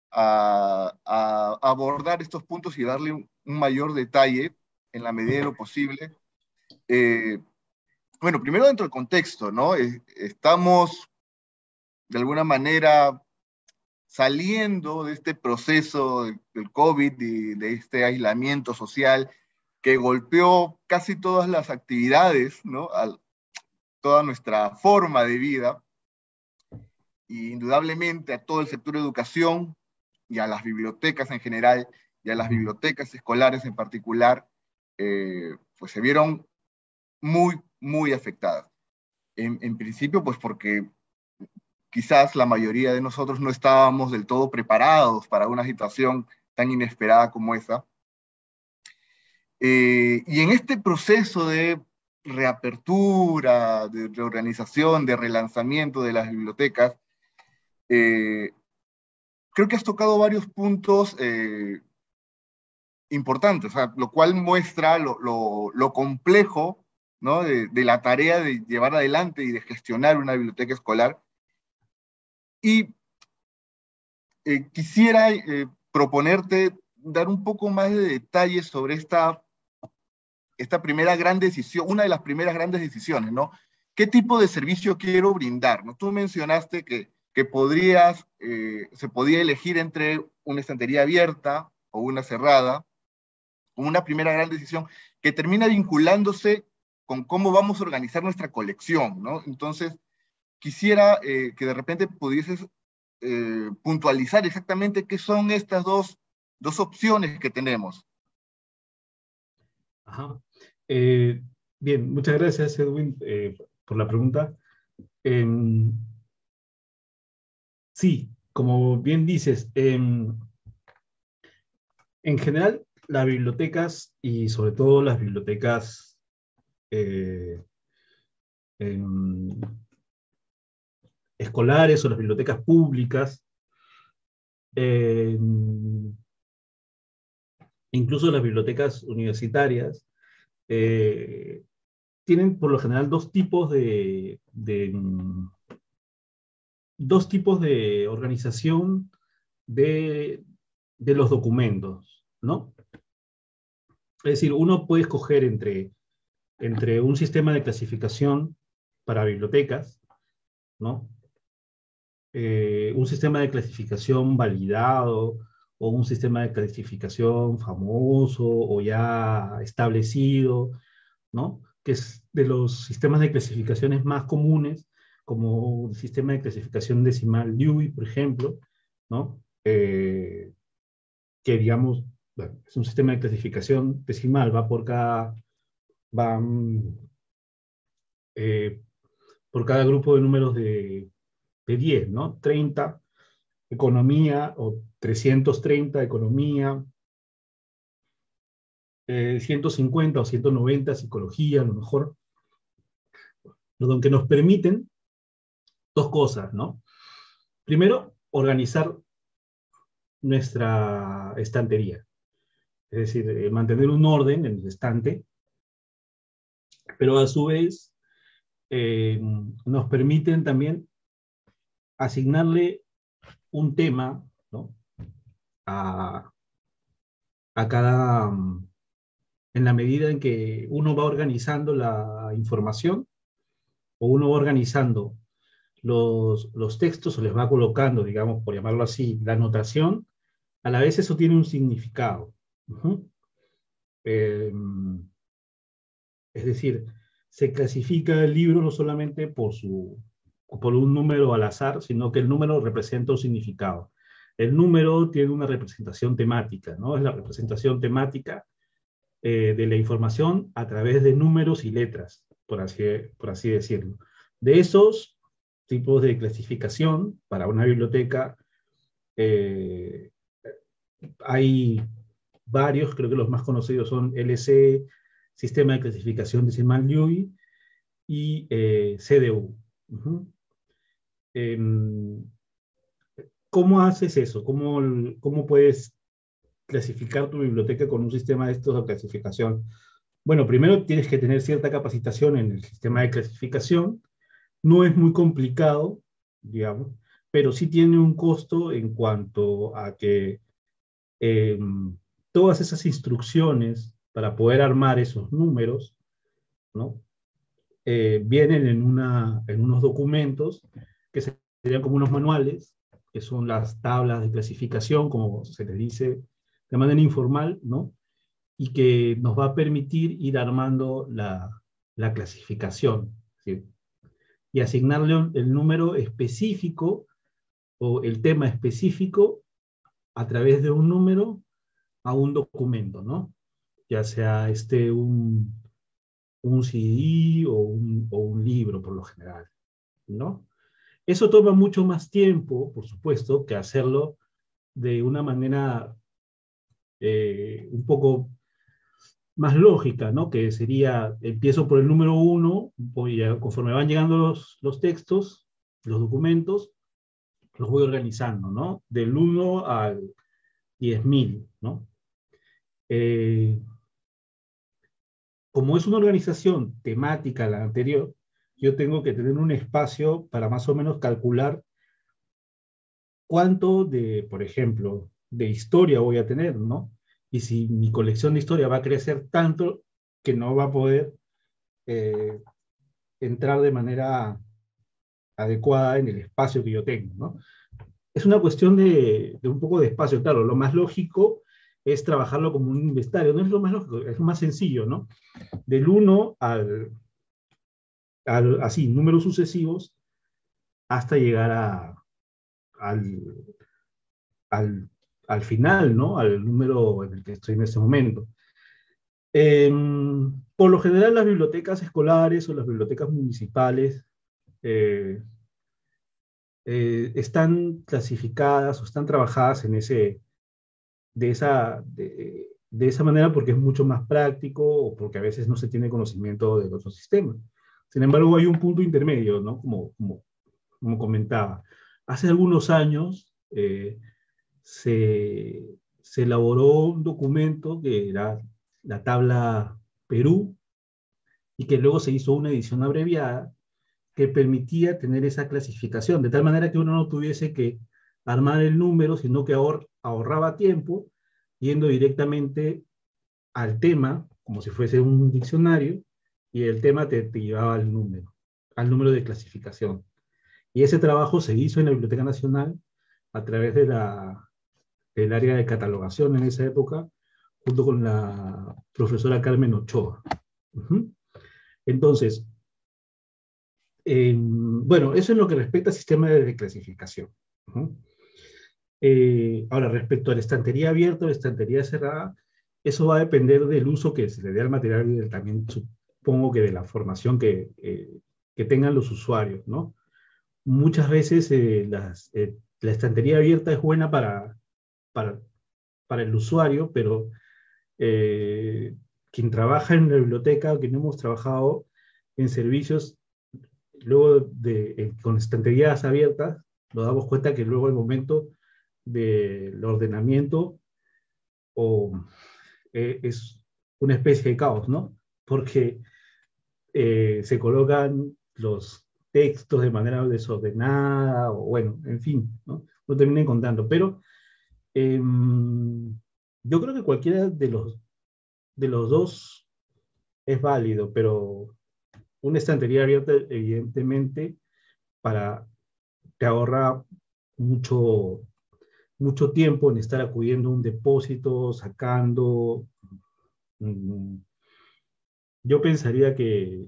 abordar estos puntos y darle un mayor detalle en la medida de lo posible. Bueno, primero dentro del contexto, ¿no? Estamos de alguna manera saliendo de este proceso del COVID y de este aislamiento social que golpeó casi todas las actividades, ¿no? Toda nuestra forma de vida, y indudablemente a todo el sector de educación y a las bibliotecas en general, y a las bibliotecas escolares en particular, pues se vieron muy, muy afectadas. En principio, pues porque quizás la mayoría de nosotros no estábamos del todo preparados para una situación tan inesperada como esa. Y en este proceso de reapertura, de reorganización, de relanzamiento de las bibliotecas, creo que has tocado varios puntos importantes, o sea, lo cual muestra lo complejo, ¿no? de la tarea de llevar adelante y de gestionar una biblioteca escolar. Y quisiera proponerte dar un poco más de detalles sobre esta primera gran decisión, una de las primeras grandes decisiones, ¿no? ¿Qué tipo de servicio quiero brindar? ¿No? Tú mencionaste que se podía elegir entre una estantería abierta o una cerrada, como una primera gran decisión que termina vinculándose con cómo vamos a organizar nuestra colección, ¿no? Entonces, quisiera que de repente pudieses puntualizar exactamente qué son estas dos opciones que tenemos. Ajá. Bien, muchas gracias, Edwin, por la pregunta. Sí, como bien dices, en general, las bibliotecas, y sobre todo las bibliotecas escolares o las bibliotecas públicas, incluso las bibliotecas universitarias, tienen por lo general dos tipos de organización de los documentos, ¿no? Es decir, uno puede escoger entre un sistema de clasificación para bibliotecas, ¿no? Un sistema de clasificación validado, o un sistema de clasificación famoso o ya establecido, ¿no? Que es de los sistemas de clasificaciones más comunes, como el sistema de clasificación decimal Dewey, por ejemplo, ¿no? Que digamos, bueno, es un sistema de clasificación decimal, va por cada grupo de números de 10, ¿no? 30 economía, o 330 economía, 150 o 190 psicología, a lo mejor, que nos permiten dos cosas, ¿no? Primero, organizar nuestra estantería, es decir, mantener un orden en el estante, pero a su vez nos permiten también asignarle un tema, ¿no? a cada, en la medida en que uno va organizando la información, o uno va organizando los textos, o les va colocando, digamos, por llamarlo así, la anotación, a la vez eso tiene un significado. Es decir, se clasifica el libro no solamente por un número al azar, sino que el número representa un significado. El número tiene una representación temática, ¿no? Es la representación temática de la información a través de números y letras, por así decirlo. De esos tipos de clasificación para una biblioteca, hay varios, creo que los más conocidos son LC, Sistema de Clasificación Decimal Dewey, y CDU. ¿Cómo haces eso? ¿Cómo puedes clasificar tu biblioteca con un sistema de estos de clasificación? Bueno, primero tienes que tener cierta capacitación en el sistema de clasificación. No es muy complicado, digamos, pero sí tiene un costo en cuanto a que todas esas instrucciones para poder armar esos números, ¿no? Vienen en unos documentos que serían como unos manuales, que son las tablas de clasificación, como se les dice de manera informal, ¿no? Y que nos va a permitir ir armando la clasificación, ¿sí? Y asignarle el número específico o el tema específico a través de un número a un documento, ¿no? Ya sea un CD o un libro por lo general, ¿no? Eso toma mucho más tiempo, por supuesto, que hacerlo de una manera un poco más lógica, ¿no? Que sería, empiezo por el número 1, conforme van llegando los textos, los documentos, los voy organizando, ¿no? Del 1 al 10.000, ¿no? Como es una organización temática la anterior, yo tengo que tener un espacio para más o menos calcular cuánto por ejemplo, de historia voy a tener, ¿no? Y si mi colección de historia va a crecer tanto que no va a poder entrar de manera adecuada en el espacio que yo tengo, ¿no? Es una cuestión de un poco de espacio, claro. Lo más lógico es trabajarlo como un inventario, no es lo más lógico, es lo más sencillo, ¿no? Del 1 así, números sucesivos, hasta llegar al final, ¿no? Al número en el que estoy en este momento. Por lo general, las bibliotecas escolares o las bibliotecas municipales están clasificadas o están trabajadas de esa manera porque es mucho más práctico o porque a veces no se tiene conocimiento de otros sistemas. Sin embargo, hay un punto intermedio, ¿no? Como comentaba. Hace algunos años se elaboró un documento que era la tabla Perú y que luego se hizo una edición abreviada que permitía tener esa clasificación, de tal manera que uno no tuviese que armar el número, sino que ahorraba tiempo yendo directamente al tema, como si fuese un diccionario, y el tema te llevaba al número de clasificación. Y ese trabajo se hizo en la Biblioteca Nacional a través del área de catalogación en esa época, junto con la profesora Carmen Ochoa. Entonces, bueno, eso es lo que respecta al sistema de clasificación. Ahora, respecto a la estantería abierta o la estantería cerrada, eso va a depender del uso que se le dé al material y también supongo que de la formación que tengan los usuarios, ¿no? Muchas veces la estantería abierta es buena para el usuario, pero quien trabaja en la biblioteca o quien hemos trabajado en servicios, luego con estanterías abiertas, nos damos cuenta que luego el momento del ordenamiento es una especie de caos, ¿no? Porque se colocan los textos de manera desordenada, o bueno, en fin, ¿no? No terminen contando, pero yo creo que cualquiera de los dos es válido, pero una estantería abierta, evidentemente, te ahorra mucho tiempo en estar acudiendo a un depósito, sacando. Yo pensaría que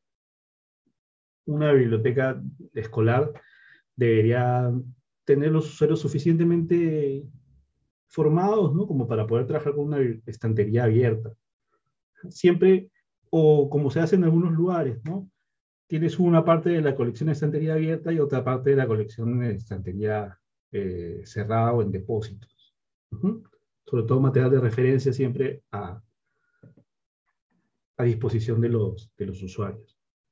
una biblioteca escolar debería tener los usuarios suficientemente formados, ¿no? Como para poder trabajar con una estantería abierta. Siempre, o como se hace en algunos lugares, ¿no? Tienes una parte de la colección de estantería abierta y otra parte de la colección de estantería cerrada o en depósitos. sobre todo material de referencia siempre a disposición de los usuarios.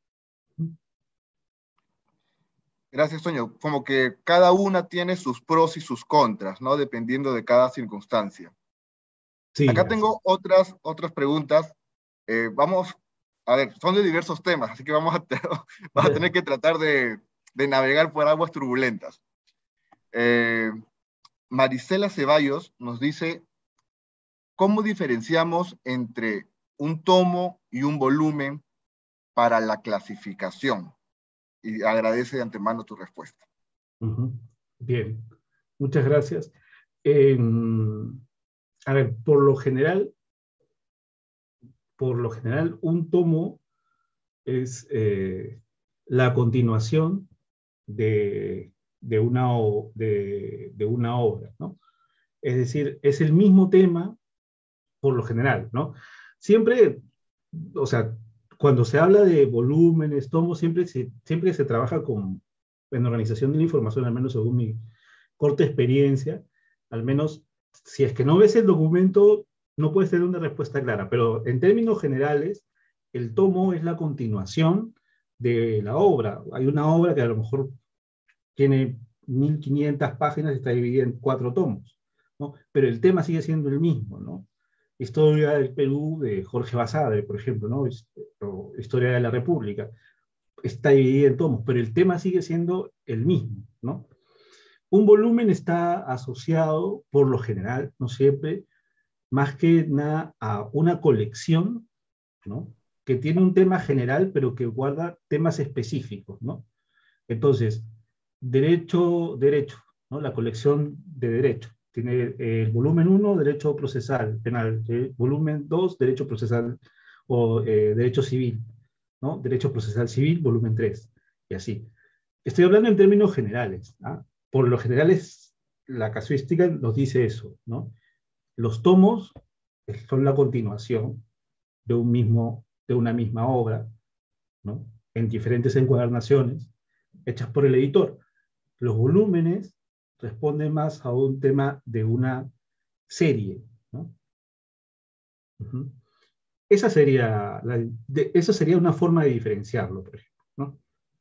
Gracias, Toño. Como que cada una tiene sus pros y sus contras, ¿no? Dependiendo de cada circunstancia. Sí, Acá tengo otras preguntas. Vamos, a ver, son de diversos temas, así que vamos a tener que tratar de navegar por aguas turbulentas. Marisela Ceballos nos dice, ¿cómo diferenciamos entre un tomo y un volumen para la clasificación? Y agradece de antemano tu respuesta. Bien, muchas gracias. A ver, por lo general, un tomo es la continuación de una obra, ¿no? Es decir, es el mismo tema por lo general, ¿no? Siempre, o sea, cuando se habla de volúmenes, tomos, siempre se trabaja en organización de la información, al menos según mi corta experiencia, al menos si es que no ves el documento, no puedes tener una respuesta clara, pero en términos generales, el tomo es la continuación de la obra. Hay una obra que a lo mejor tiene 1500 páginas y está dividida en 4 tomos, ¿no? Pero el tema sigue siendo el mismo, ¿no? Historia del Perú de Jorge Basadre, por ejemplo, ¿no? O Historia de la República, está dividida en tomos, pero el tema sigue siendo el mismo, ¿no? Un volumen está asociado, por lo general, no siempre, más que nada a una colección, ¿no? Que tiene un tema general, pero que guarda temas específicos, ¿no? Entonces, derecho, ¿no? La colección de derecho. Tiene el volumen 1, derecho procesal penal, volumen 2, derecho procesal o derecho civil, ¿no? Derecho procesal civil, volumen 3, y así. Estoy hablando en términos generales, ¿ah? Por lo general la casuística nos dice eso, ¿no? Los tomos son la continuación de una misma obra, ¿no? En diferentes encuadernaciones hechas por el editor. Los volúmenes responden más a un tema de una serie, ¿no? Esa sería una forma de diferenciarlo, por ejemplo, ¿no?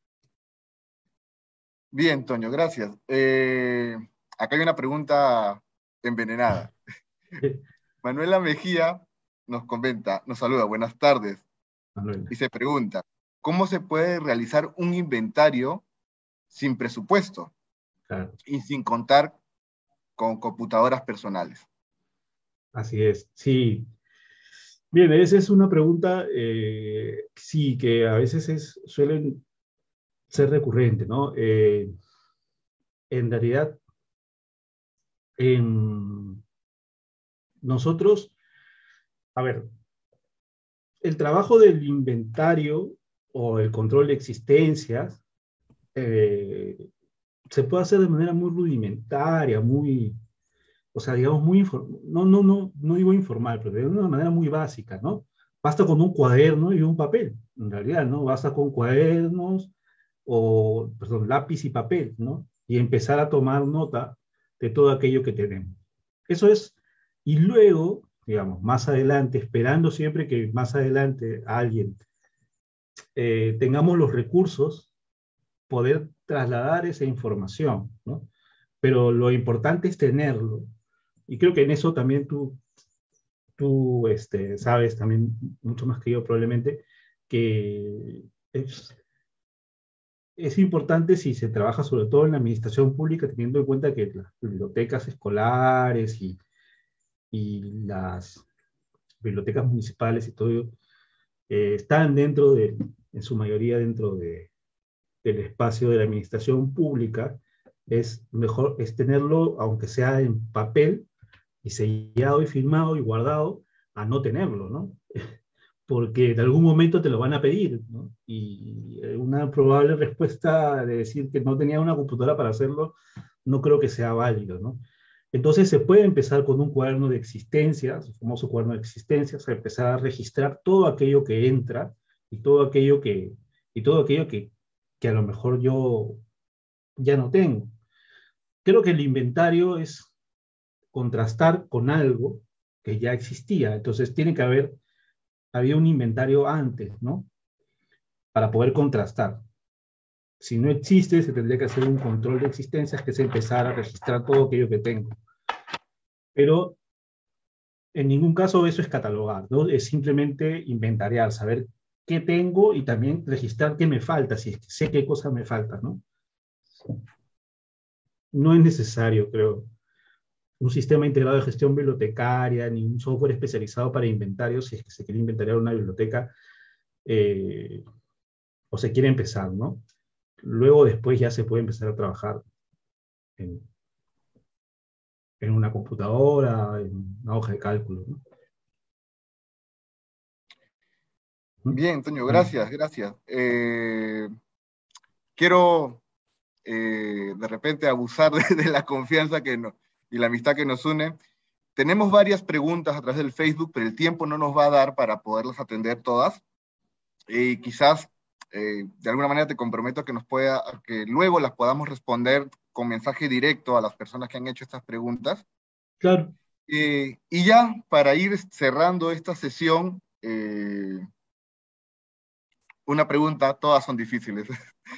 Bien, Toño, gracias. Acá hay una pregunta envenenada. Manuela Mejía nos comenta, nos saluda, buenas tardes. Manuela. Y se pregunta, ¿cómo se puede realizar un inventario sin presupuesto? Claro. Y sin contar con computadoras personales? Así es, sí. Bien, esa es una pregunta, sí, que a veces suelen ser recurrente, ¿no? En realidad, nosotros, a ver, el trabajo del inventario o el control de existencias se puede hacer de manera muy rudimentaria, o sea, digamos, no digo informal, pero de una manera muy básica, ¿no? Basta con un cuaderno y un papel, en realidad, ¿no? Basta con cuadernos lápiz y papel, ¿no? Y empezar a tomar nota de todo aquello que tenemos. Eso es, y luego, digamos, más adelante, esperando siempre que más adelante alguien tengamos los recursos, poder trasladar esa información, ¿no? Pero lo importante es tenerlo. Y creo que en eso también tú sabes también mucho más que yo probablemente, que es importante si se trabaja sobre todo en la administración pública, teniendo en cuenta que las bibliotecas escolares y las bibliotecas municipales y todo están en su mayoría dentro del espacio de la administración pública. Es mejor tenerlo, aunque sea en papel, y sellado y firmado y guardado, a no tenerlo, ¿no? Porque en algún momento te lo van a pedir, ¿no? Y una probable respuesta de decir que no tenía una computadora para hacerlo, no creo que sea válido, ¿no? Entonces se puede empezar con un cuaderno de existencias, el famoso cuaderno de existencias, a empezar a registrar todo aquello que entra y todo aquello que a lo mejor yo ya no tengo. Creo que el inventario es contrastar con algo que ya existía. Entonces tiene que había un inventario antes, ¿no? Para poder contrastar. Si no existe, se tendría que hacer un control de existencias, que es empezar a registrar todo aquello que tengo. Pero en ningún caso eso es catalogar, ¿no? Es simplemente inventariar, saber qué tengo y también registrar qué me falta, si es que sé qué cosa me falta, ¿no? No es necesario, creo, un sistema integrado de gestión bibliotecaria, ni un software especializado para inventarios, si es que se quiere inventariar una biblioteca, o se quiere empezar, ¿no? Luego, después ya se puede empezar a trabajar en una computadora, en una hoja de cálculo, ¿no? Bien, Antonio, gracias, gracias. Quiero de repente abusar de la confianza y la amistad que nos une. Tenemos varias preguntas a través del Facebook, pero el tiempo no nos va a dar para poderlas atender todas. Y quizás, de alguna manera te comprometo a que luego las podamos responder con mensaje directo a las personas que han hecho estas preguntas. Claro. Y ya, para ir cerrando esta sesión, una pregunta, todas son difíciles,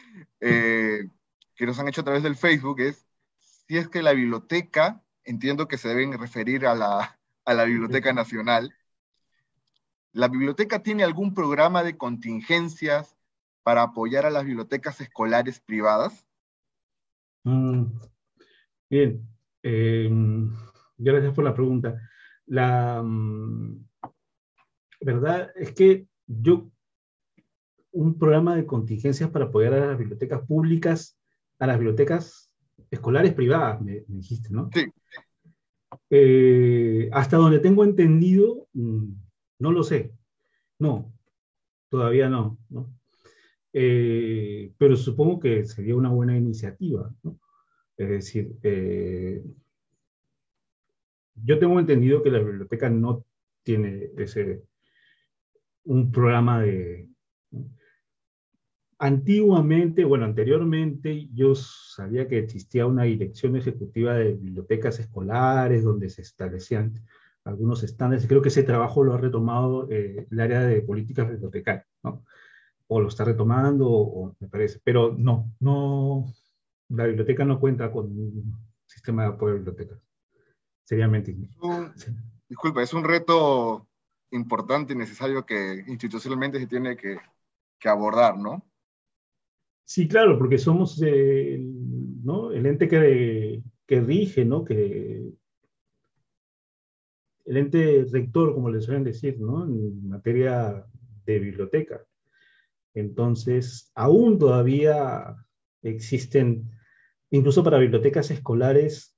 que nos han hecho a través del Facebook, es si es que la biblioteca, entiendo que se deben referir a la Biblioteca Nacional, ¿la biblioteca tiene algún programa de contingencias para apoyar a las bibliotecas escolares privadas? Bien, gracias por la pregunta. La verdad es que un programa de contingencias para apoyar a las bibliotecas públicas, a las bibliotecas escolares privadas, me dijiste, ¿no? Sí. Hasta donde tengo entendido, no lo sé. No, todavía no, ¿no? Pero supongo que sería una buena iniciativa, ¿no? Es decir, yo tengo entendido que la biblioteca no tiene un programa de... Antiguamente, bueno, anteriormente yo sabía que existía una dirección ejecutiva de bibliotecas escolares donde se establecían algunos estándares, y creo que ese trabajo lo ha retomado el área de políticas bibliotecarias, ¿no? O lo está retomando, o me parece, pero no, la biblioteca no cuenta con un sistema de apoyo a bibliotecas. Seriamente. Disculpa, es un reto importante y necesario que institucionalmente se tiene que abordar, ¿no? Sí, claro, porque somos ¿no? El ente que rige, ¿no? El ente rector, como le suelen decir, ¿no? En materia de biblioteca. Entonces, aún todavía existen, incluso para bibliotecas escolares,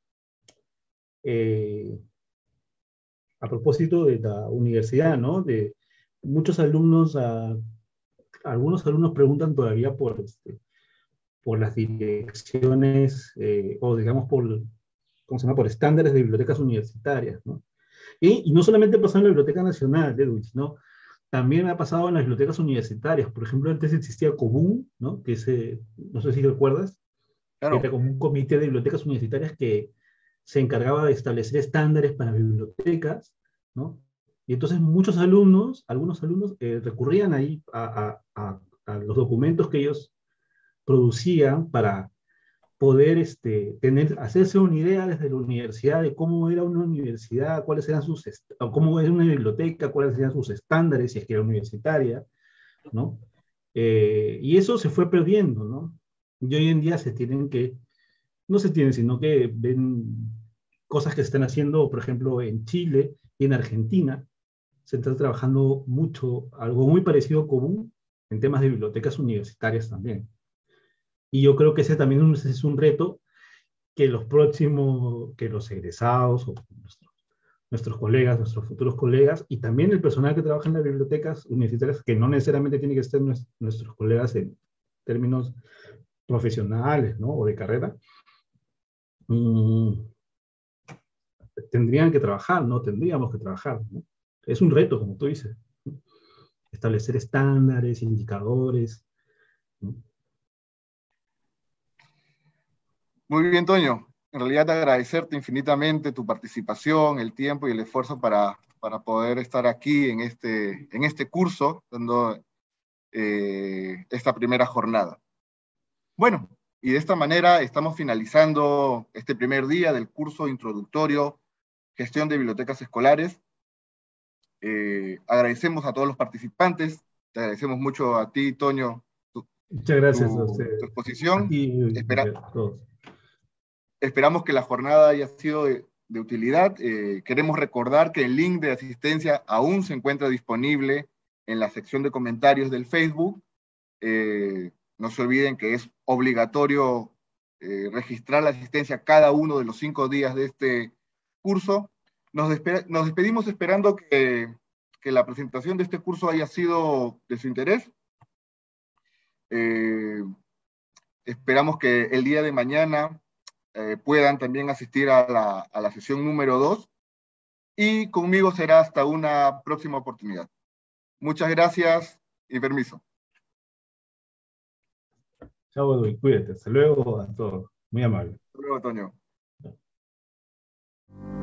a propósito de la universidad, ¿no? De muchos alumnos, algunos alumnos preguntan todavía por las direcciones, o digamos ¿cómo se llama? Por estándares de bibliotecas universitarias, ¿no? Y no solamente pasa en la Biblioteca Nacional, Edwin, sino también ha pasado en las bibliotecas universitarias. Por ejemplo, antes existía COBUN, ¿no? Que no sé si recuerdas, Claro. era como un comité de bibliotecas universitarias que se encargaba de establecer estándares para bibliotecas, ¿no? Y entonces algunos alumnos recurrían ahí a los documentos que ellos producían para poder hacerse una idea desde la universidad de cómo era una universidad, o cómo era una biblioteca, cuáles eran sus estándares, si es que era universitaria, ¿no? Y eso se fue perdiendo, ¿no? Y hoy en día no se tienen, sino que ven cosas que se están haciendo, por ejemplo, en Chile y en Argentina. Se está trabajando mucho, algo muy parecido común en temas de bibliotecas universitarias también. Y yo creo que ese también es un reto que los egresados o nuestros colegas, nuestros futuros colegas, y también el personal que trabaja en las bibliotecas universitarias, que no necesariamente tiene que ser nuestros colegas en términos profesionales, ¿no? O de carrera, tendrían que trabajar, ¿no? Tendríamos que trabajar, ¿no? Es un reto, como tú dices, ¿no? Establecer estándares, indicadores, ¿no? Muy bien, Toño. en realidad agradecerte infinitamente tu participación, el tiempo y el esfuerzo para poder estar aquí en este curso, dando esta primera jornada. Bueno, y de esta manera estamos finalizando este primer día del curso introductorio Gestión de Bibliotecas Escolares. Agradecemos a todos los participantes, te agradecemos mucho a ti, Toño, Muchas gracias a tu ustedes. exposición. Y a todos. Esperamos que la jornada haya sido de utilidad. Queremos recordar que el link de asistencia aún se encuentra disponible en la sección de comentarios del Facebook. No se olviden que es obligatorio registrar la asistencia cada uno de los 5 días de este curso. Nos despedimos esperando que la presentación de este curso haya sido de su interés. Esperamos que el día de mañana puedan también asistir a la sesión número 2, y conmigo será hasta una próxima oportunidad. Muchas gracias y permiso. Chao, Edwin, cuídate. Hasta luego a todos. Muy amable. Hasta luego, Toño.